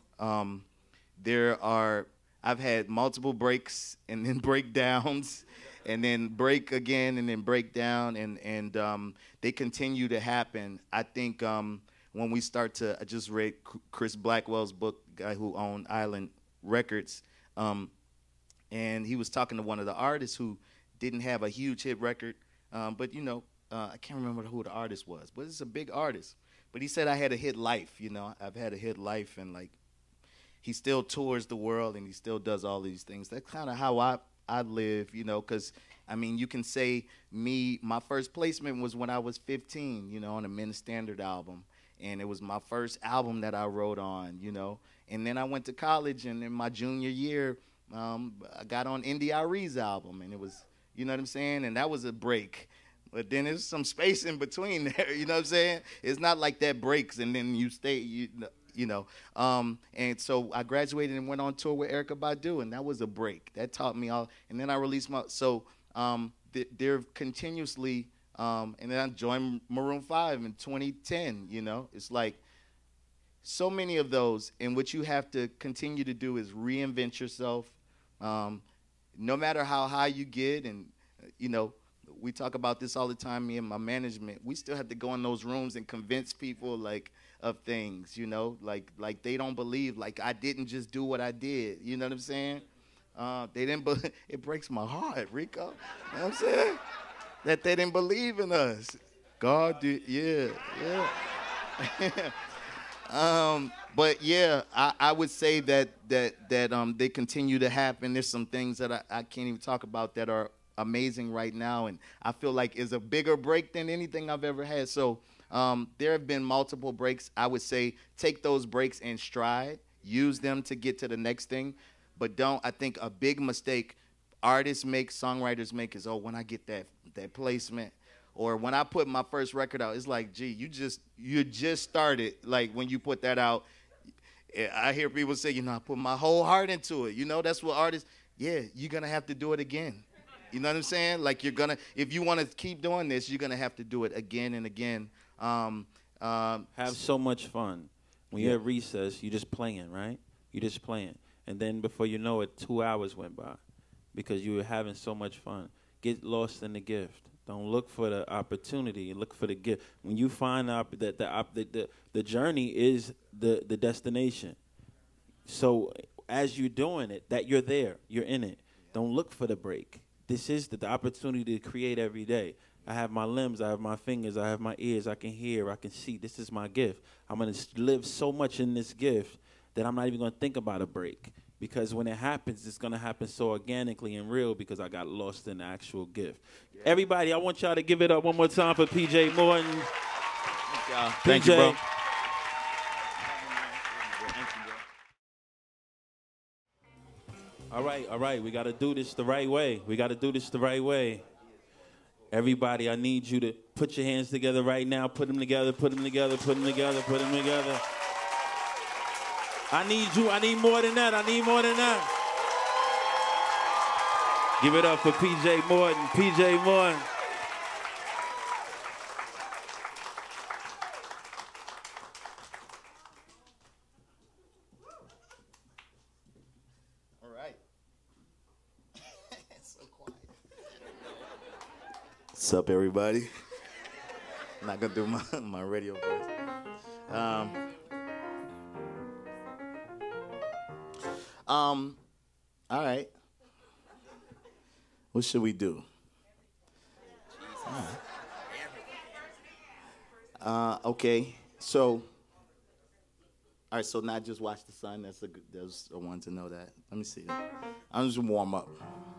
I've had multiple breaks and then breakdowns and then break again and then break down and they continue to happen. I think when we start to, I just read Chris Blackwell's book, guy who owned Island Records, and he was talking to one of the artists who didn't have a huge hit record, but you know, I can't remember who the artist was, but it's a big artist. But he said I had a hit life, you know, I've had a hit life, and like he still tours the world and he still does all these things. That's kind of how I live, you know, because I mean, you can say my first placement was when I was 15, you know, on a Men's Standard album. And it was my first album that I wrote on, you know. And then I went to college, and in my junior year, I got on Indy Iree's album, and it was, you know what I'm saying? And that was a break. But then there's some space in between there, you know what I'm saying? It's not like that breaks, and then you stay, you know. And so I graduated and went on tour with Erykah Badu, and that was a break. That taught me all. And then I released they're continuously... and then I joined Maroon 5 in 2010, you know. It's like so many of those, and what you have to continue to do is reinvent yourself. No matter how high you get, and, you know, we talk about this all the time, me and my management. We still have to go in those rooms and convince people like of things, you know, like they don't believe, like I didn't just do what I did. You know what I'm saying? They didn't. It breaks my heart, Rico. You know what I'm saying? That they didn't believe in us. God did, yeah. But yeah, I would say that they continue to happen. There's some things that I can't even talk about that are amazing right now, and I feel like is a bigger break than anything I've ever had. So there have been multiple breaks. I would say take those breaks in stride, use them to get to the next thing, but don't. I think a big mistake artists make, songwriters make is, oh, when I get that placement, or when I put my first record out, it's like, gee, you just started. Like when you put that out, I hear people say, you know, I put my whole heart into it. You know, that's what artists. Yeah, you're gonna have to do it again. You know what I'm saying? Like if you want to keep doing this, you're gonna have to do it again and again. Have so much fun. When you're at recess, you're just playing, right? You're just playing. And then before you know it, 2 hours went by because you were having so much fun. Get lost in the gift. Don't look for the opportunity. Look for the gift. When you find out that the journey is the destination. So as you're doing it, that you're there. You're in it. Don't look for the break. This is the opportunity to create every day. I have my limbs, I have my fingers, I have my ears, I can hear, I can see. This is my gift. I'm going to live so much in this gift that I'm not even going to think about a break. Because when it happens, it's going to happen so organically and real because I got lost in the actual gift. Yeah. Everybody, I want y'all to give it up one more time for PJ Morton. Thank y'all. Thank you, bro. All right. We got to do this the right way. Everybody, I need you to put your hands together right now. Put them together. I need more than that. Give it up for PJ Morton. All right. It's so quiet. What's up, everybody? I'm not gonna do my radio voice. All right. What should we do? Okay. So, all right. So not just watch the sun. There's a one to know that. Let me see. I'm just warm up.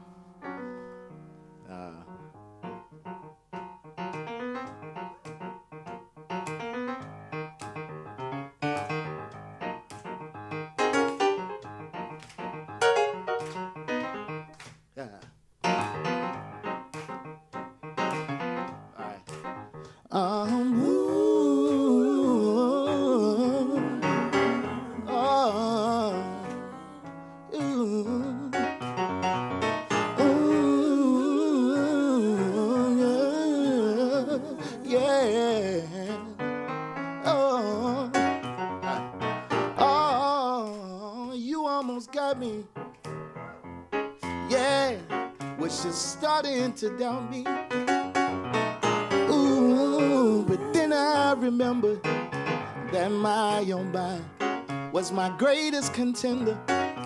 To doubt me, ooh, but then I remember that my own body was my greatest contender.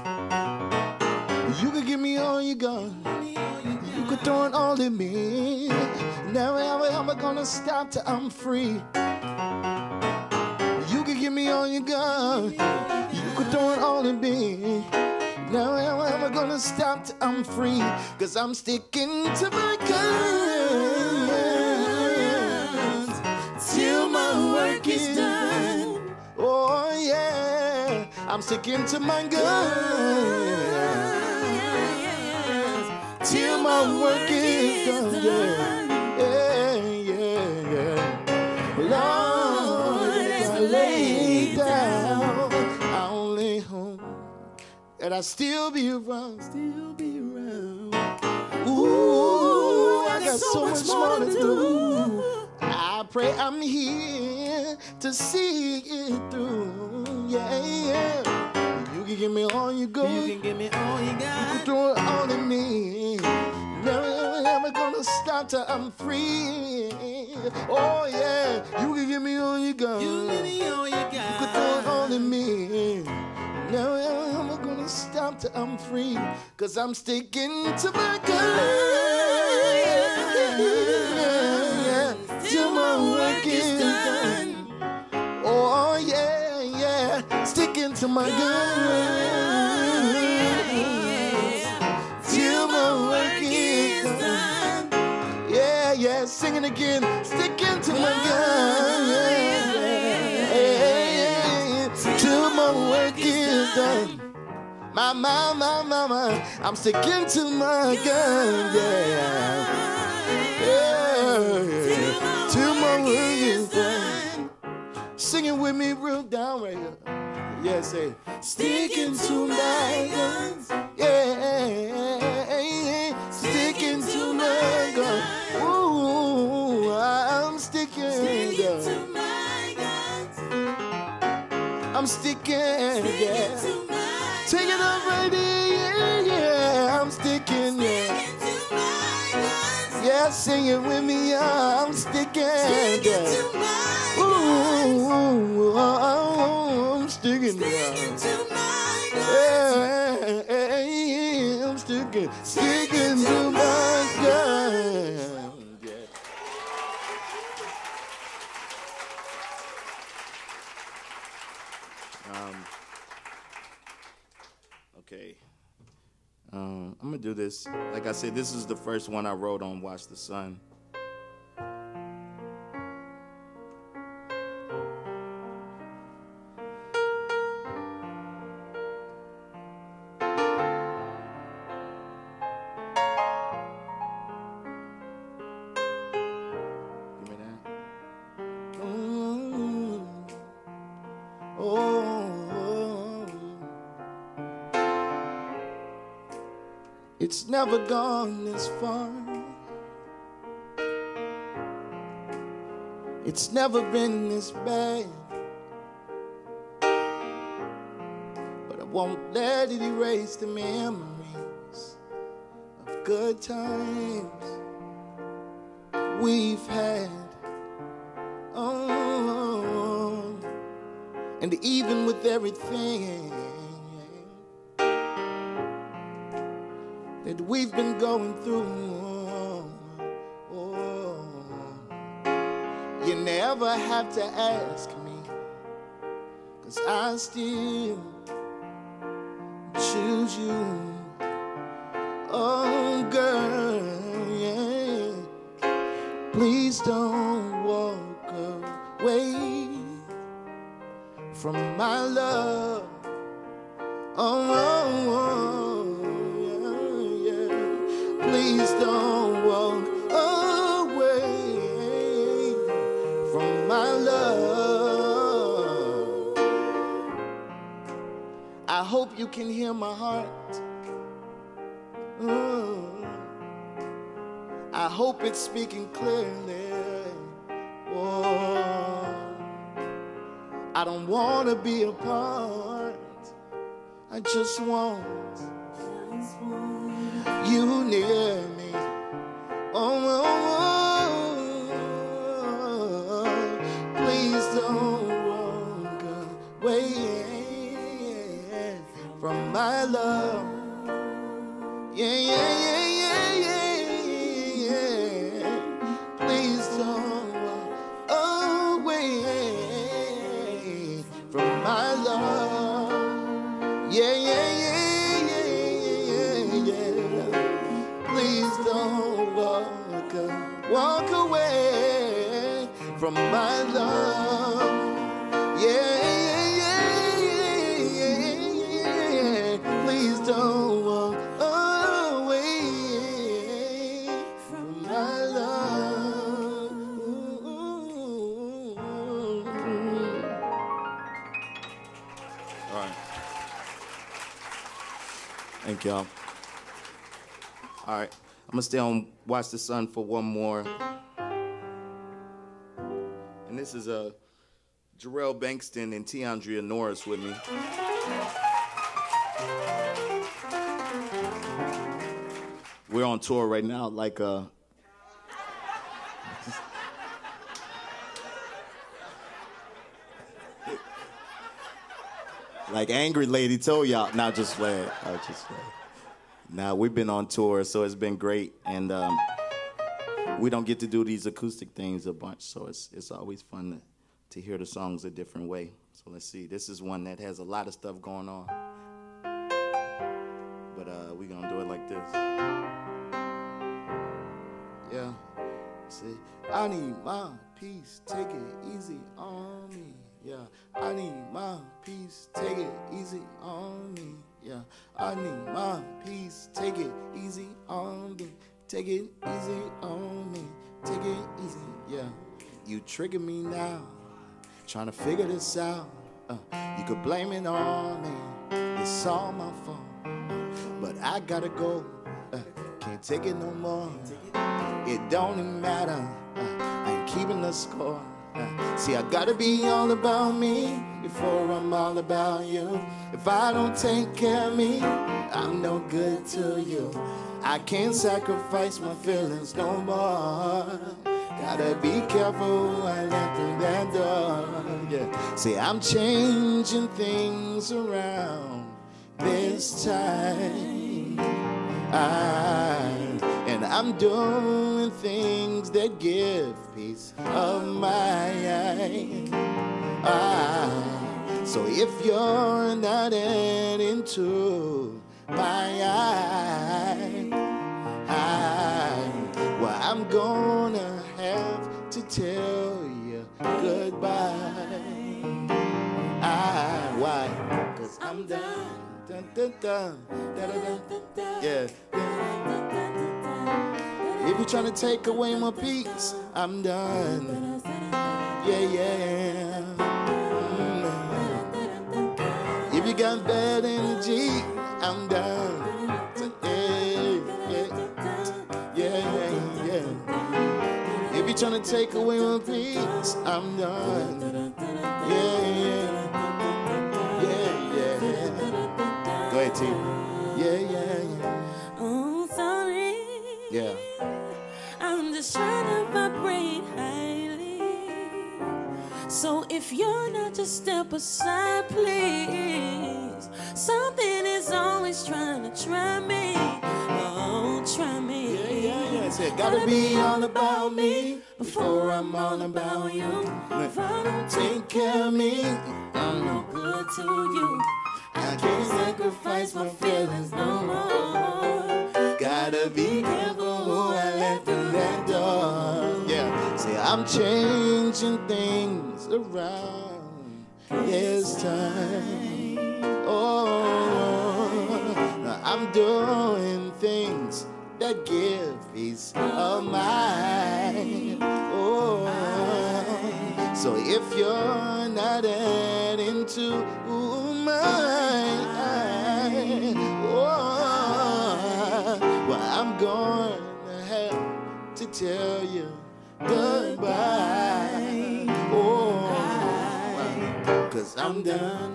You could give me all you got, you could throw it all at me. Never ever gonna stop till I'm free. You could give me all you got, you could throw it all at me. Never ever gonna stop till I'm free, 'cause I'm sticking to my guns till my work is done. Oh yeah, I'm sticking to my guns till my work is done. Yeah. Lord, as I lay down, I only hope that I still be around. Ooh, I got so much more to do. I pray I'm here to see it through. Yeah. You can give me all you got. You can throw it all at me. Never ever gonna stop stop till I'm free. Oh yeah, you can give me all you got. You give me all you got. You could throw it all in me. Now I'm not gonna stop till I'm free, 'cause I'm sticking to my guns till my work is done. Oh yeah, yeah, sticking to my guns till my work is done. Yeah, yeah, singing again, sticking to my guns till my work is done. My, I'm sticking to my guns, yeah. Till my work is done. Singing with me real down right here. Yeah, say, sticking to my guns, yeah. Sticking to my guns. Ooh, I'm sticking to my guns. I'm sticking, yeah. Take it up right here, yeah. I'm sticking, yeah. Yeah, sing it with me, yeah. I'm sticking, yeah. Ooh, I'm sticking, yeah. Hey, I'm sticking to my gun. Okay. I'm gonna do this. Like I said, this is the first one I wrote on Watch the Sun. Give me that. It's never gone this far. It's never been this bad. But I won't let it erase the memories of good times we've had. Oh, and even with everything that we've been going through, oh, you never have to ask me, 'cause I still choose you. Oh, girl, yeah. Please don't walk away from my love. Oh, oh, oh. Please don't walk away from my love. I hope you can hear my heart. I hope it's speaking clearly. Oh, I don't want to be apart. I just want you near me. Oh, please don't walk away from my love. Yeah. Please don't walk away from my love. Yeah. Please don't walk away from my love. Yeah. Please don't walk away from my love. All right. Thank y'all. All right, I'm gonna stay on Watch the Sun for one more. And this is Jarrell Bankston and Tiandria Norris with me. We're on tour right now, like Like Angry Lady told y'all. Not just playing. I was just playing. Now, we've been on tour, so it's been great. And we don't get to do these acoustic things a bunch, so it's always fun to hear the songs a different way. So let's see. This is one that has a lot of stuff going on. But we're going to do it like this. Yeah. See, I need my peace, take it easy on me. Yeah, I need my peace, take it easy on me. Yeah, I need my peace, take it easy on me. Take it easy on me, take it easy, yeah. You trigger me now, trying to figure this out. You could blame it on me, it's all my fault. But I gotta go, can't take it no more. It don't even matter, I ain't keeping the score. See, I gotta be all about me before I'm all about you. If I don't take care of me, I'm no good to you. I can't sacrifice my feelings no more. Gotta be careful who I let through that door. Yeah. See, I'm changing things around this time. And I'm doing things that give peace of mind. So if you're not adding to my well, I'm gonna have to tell you goodbye. Why? 'Cause I'm done. Dun, dun, dun, dun, dun, dun, dun. Yeah. If you're trying to take away my peace, I'm done. Yeah, yeah. If you got bad energy, I'm done. If you're trying to take away my peace, I'm done. Yeah. Go ahead, T. Yeah. Oh, sorry. Yeah. I'm just trying to vibrate highly. So if you're not, just step aside, please. Something is always trying to try me. Oh, try me. Yeah. Say, gotta be all about me before I'm all about you. If I don't Take care of me, I'm no good to you. I can't sacrifice my feelings no more. Gotta be careful who I let through that door. Yeah. Say, I'm changing things around this time. Oh, I'm doing things that give peace of mind. Oh, so if you're not adding to mine, well, I'm going to have to tell you goodbye. Oh, 'cause I'm done.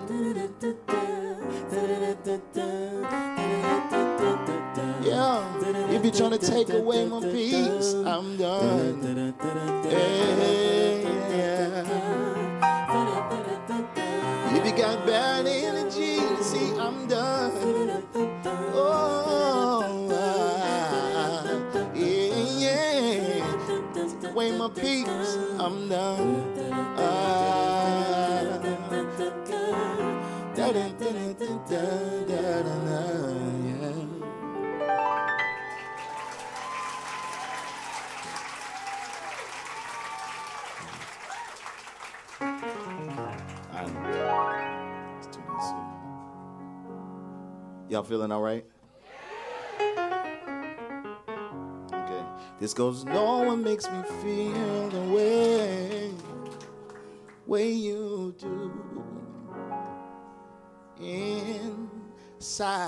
Yeah, if you're trying to take away my peace, I'm done. Yeah. If you got bad energy, see, I'm done. Oh, yeah. Away my peace, I'm done. Y'all feeling all right? Okay. This goes, no one makes me feel the way you do inside.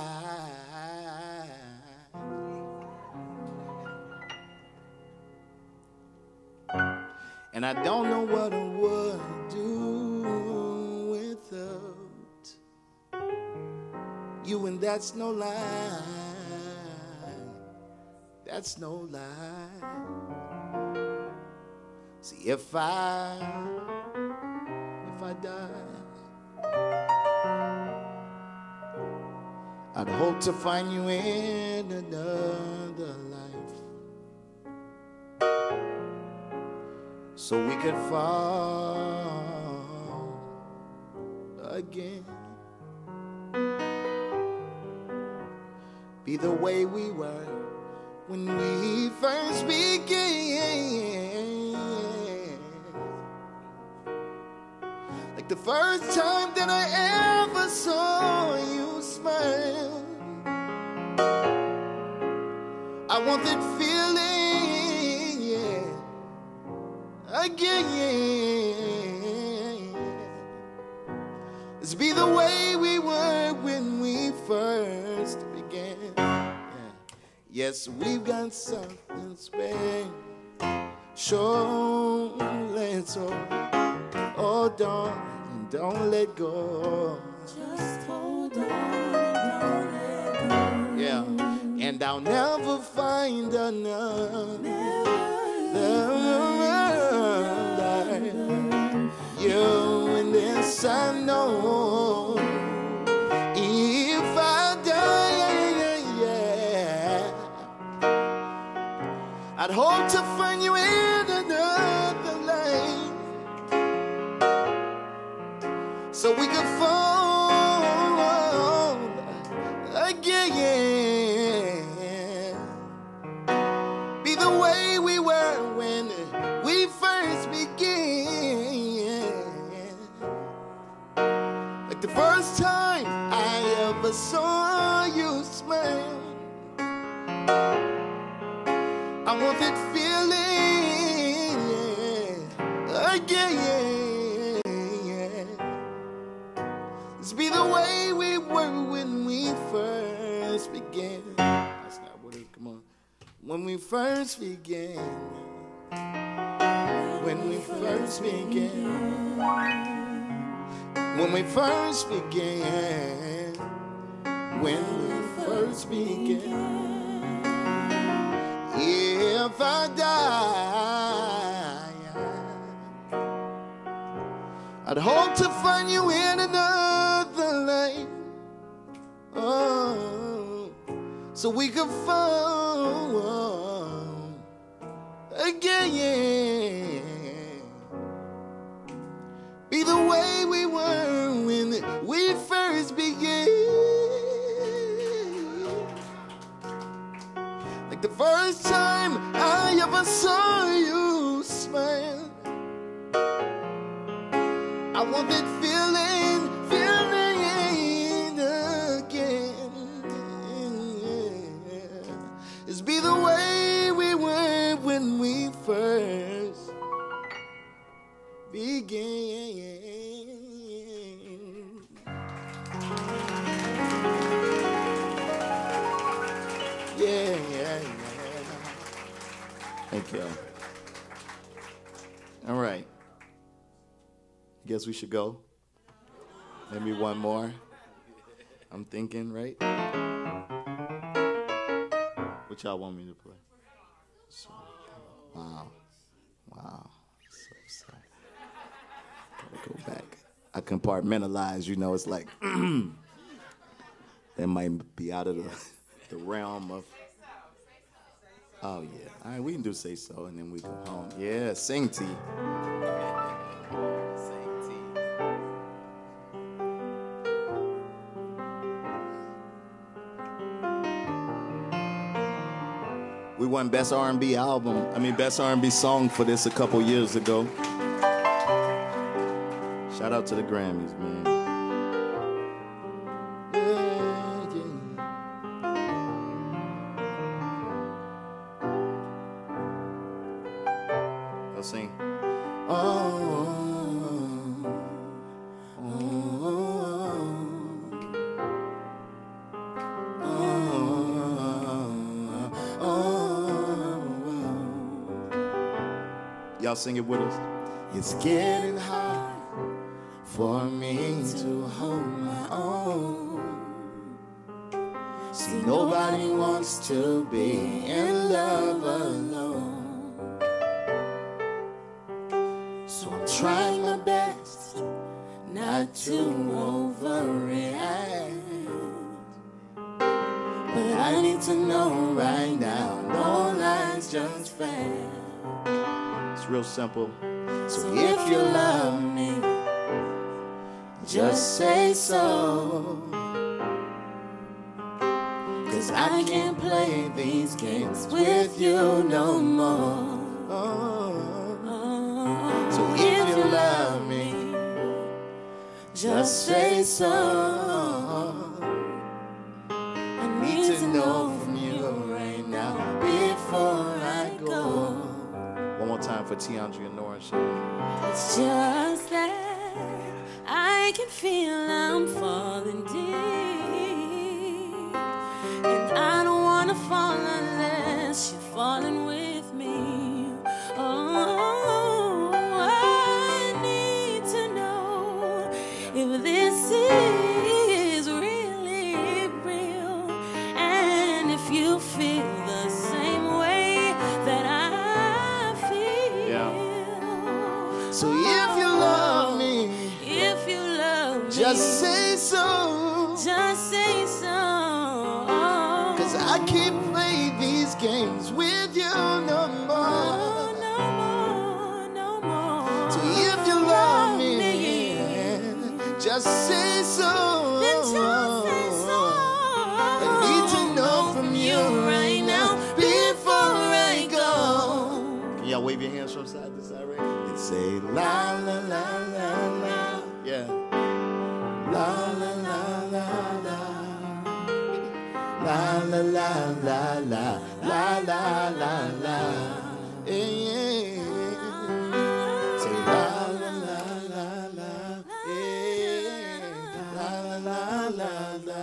And I don't know what I would do without you, and that's no lie. That's no lie. See, if I die, I'd hope to find you in another life, so we could fall again. Be the way we were when we first began. Like the first time that I ever saw you smile. I want that feeling, yeah, again. Let's be the way we were when we first began. Yeah. Yes, we've got something special. Let's hold on and don't let go. Just hold on and don't let go. Yeah, and I'll never find another like you, and this I know. If I die, yeah, I'd hope to find you in another life, so we could fall again. Be the way we were when we first began. Like the first time I ever saw you smile. I want that feeling, yeah, again. Let's be the way we were when we first began. That's not what it is, come on. When we first began. When we first began. When we first began. When we first began. If I die, I'd hope to find you in another life, oh, so we could fall again. Be the way we were when we first began. Like the first time I ever saw you smile. I want that feeling again. It's be the way we were when we first began. Yeah. Thank you. All right. Guess we should go. Maybe one more. I'm thinking, right? What y'all want me to play? Wow. So sad. Gotta go back. I compartmentalize, you know, it's like that might be out of the realm of. Oh yeah. All right, we can do Say So and then we go home. Yeah, sing T. We won Best R&B Best R&B Song for this a couple years ago. Shout out to the Grammys, man. I'll sing. Y'all sing it with us. It's getting hard for me to hold my own. See, nobody wants to be in love alone. So I'm trying my best not to overreact. I need to know right now. No lies, just fair. It's real simple. So if you love me, just say so. 'Cause I can't play these games with you no more. So if you love me, just say so. I need to know from you right now before I go. One more time for Tiandra and Nora. It's just that I can feel I'm falling deep, and I don't wanna fall unless you're falling with me. Oh, I need to know if this is really real, and if you feel the same way that I feel. Yeah. So if you love me, just say so. Just say so. 'Cause I can't play these games with you no more. No more, no more. So if you love me, just say so. Then just say so. I need to know from you right now before I go. Can y'all wave your hands from side to side right now? And say la la la la la. Yeah. La la la la la. La la la la la. La la la la. Yeah. Say la la la la la. Yeah. La la la la la.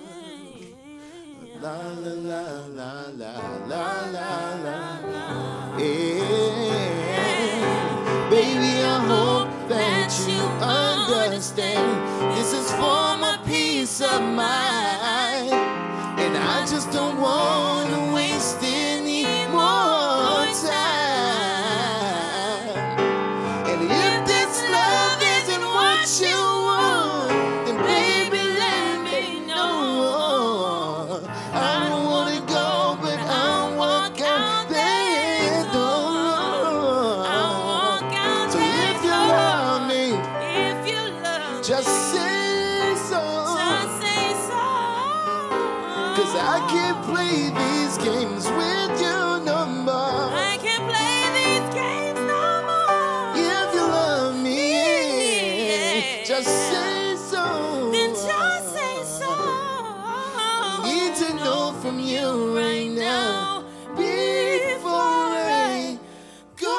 La la la la la. La la la la. Yeah. Baby, I hope that you understand. This is for my peace of mind, and I just don't want to waste any more time. And if this love isn't what you want, then baby, let me know. I don't want to go, but I'll walk out that door. So if you love me, just say so. Just say so. 'Cause I can't play these games with you no more. I can't play these games no more. If you love me, just say so. Then just say so. Need to know from you right now before I go.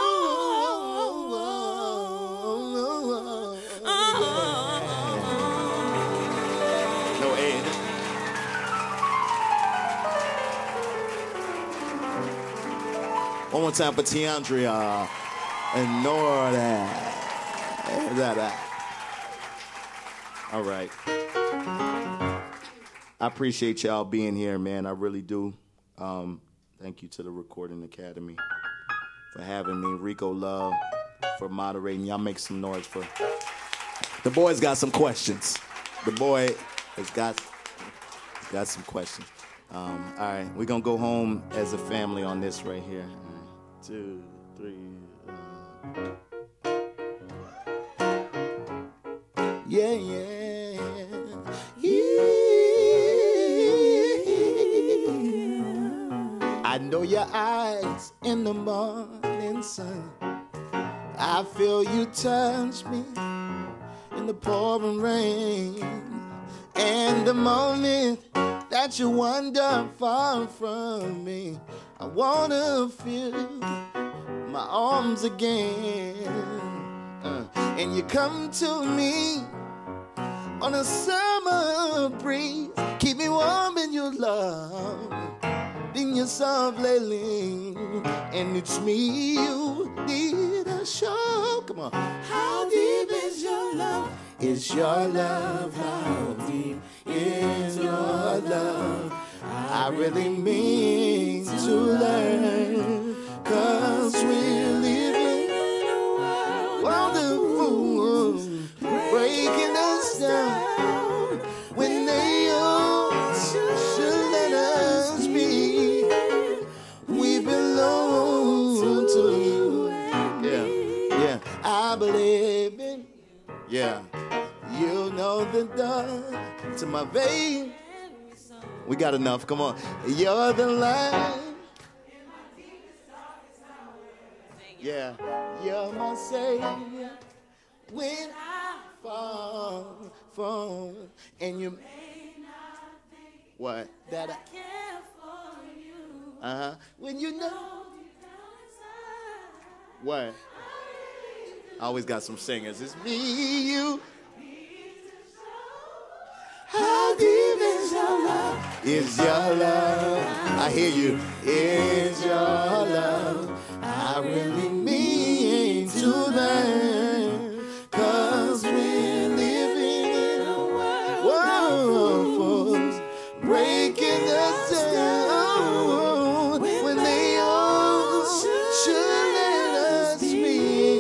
No aid. One more time for Tiandra and Nora. All right. I appreciate y'all being here, man. I really do. Thank you to the Recording Academy for having me. Rico Love for moderating. Y'all make some noise for... The boy's got some questions. The boy has got some questions. All right, we're going to go home as a family on this right here. 2, 3. Yeah, yeah. I know your eyes in the morning sun. I feel you touch me in the pouring rain. And the moment that you wander far from me, I wanna feel you in my arms again. And you come to me on a summer breeze, keep me warm in your love, in your soft lately. And it's me you need a show. Come on. How deep is your love? Is your love? How deep is your love? I really mean to learn, 'cause we're living in a world of fools, breaking us down when they all should let us believe in. Yeah. You know the door to my vein. We got enough. Come on. You're the light. Yeah. You're my savior. When I fall, and you may not think what? That I care for you. When you know. What? I always got some singers. It's me, you. How deep is your love? Is your love? I hear you. Is your love? I really mean to learn. 'Cause we're living in a world breaking us down when they all should let us be.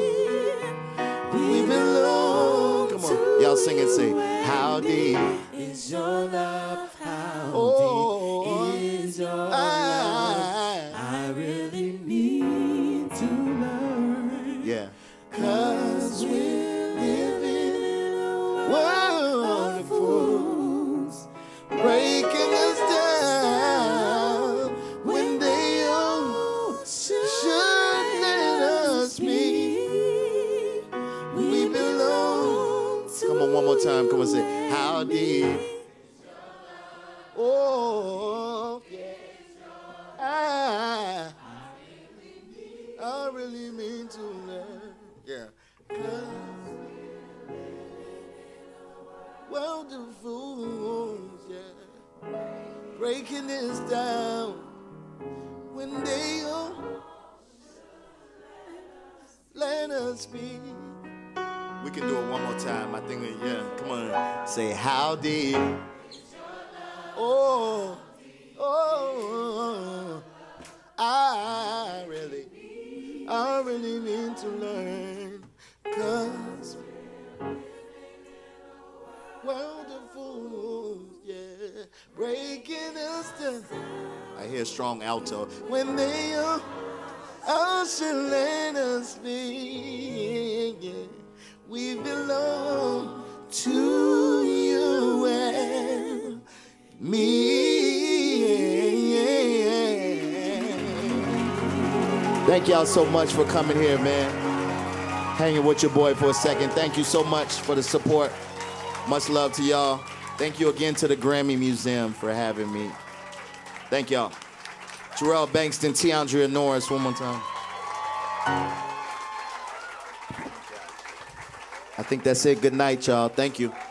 We belong. Come on, y'all sing and say, how deep is your love? How deep is your love? I really need to learn. Yeah. 'Cause we're living in a world of fools, breaking us down when they all should let us be. We belong to. Come on, one more time. Come on, say, how deep. Oh, yeah. I really mean to learn. Yeah. World of fools, yeah. Breaking this down when they all let us be. We can do it one more time. I think, yeah. Come on. Say, how deep. Oh, I really need to learn. 'Cause world of fools, yeah, breaking us down. I hear strong alto. When they all should let us be, yeah. We belong to you and me. Thank y'all so much for coming here, man. Hanging with your boy for a second. Thank you so much for the support. Much love to y'all. Thank you again to the Grammy Museum for having me. Thank y'all. Terrell Bankston, Tiandria Norris, one more time. I think that's it. Good night, y'all. Thank you.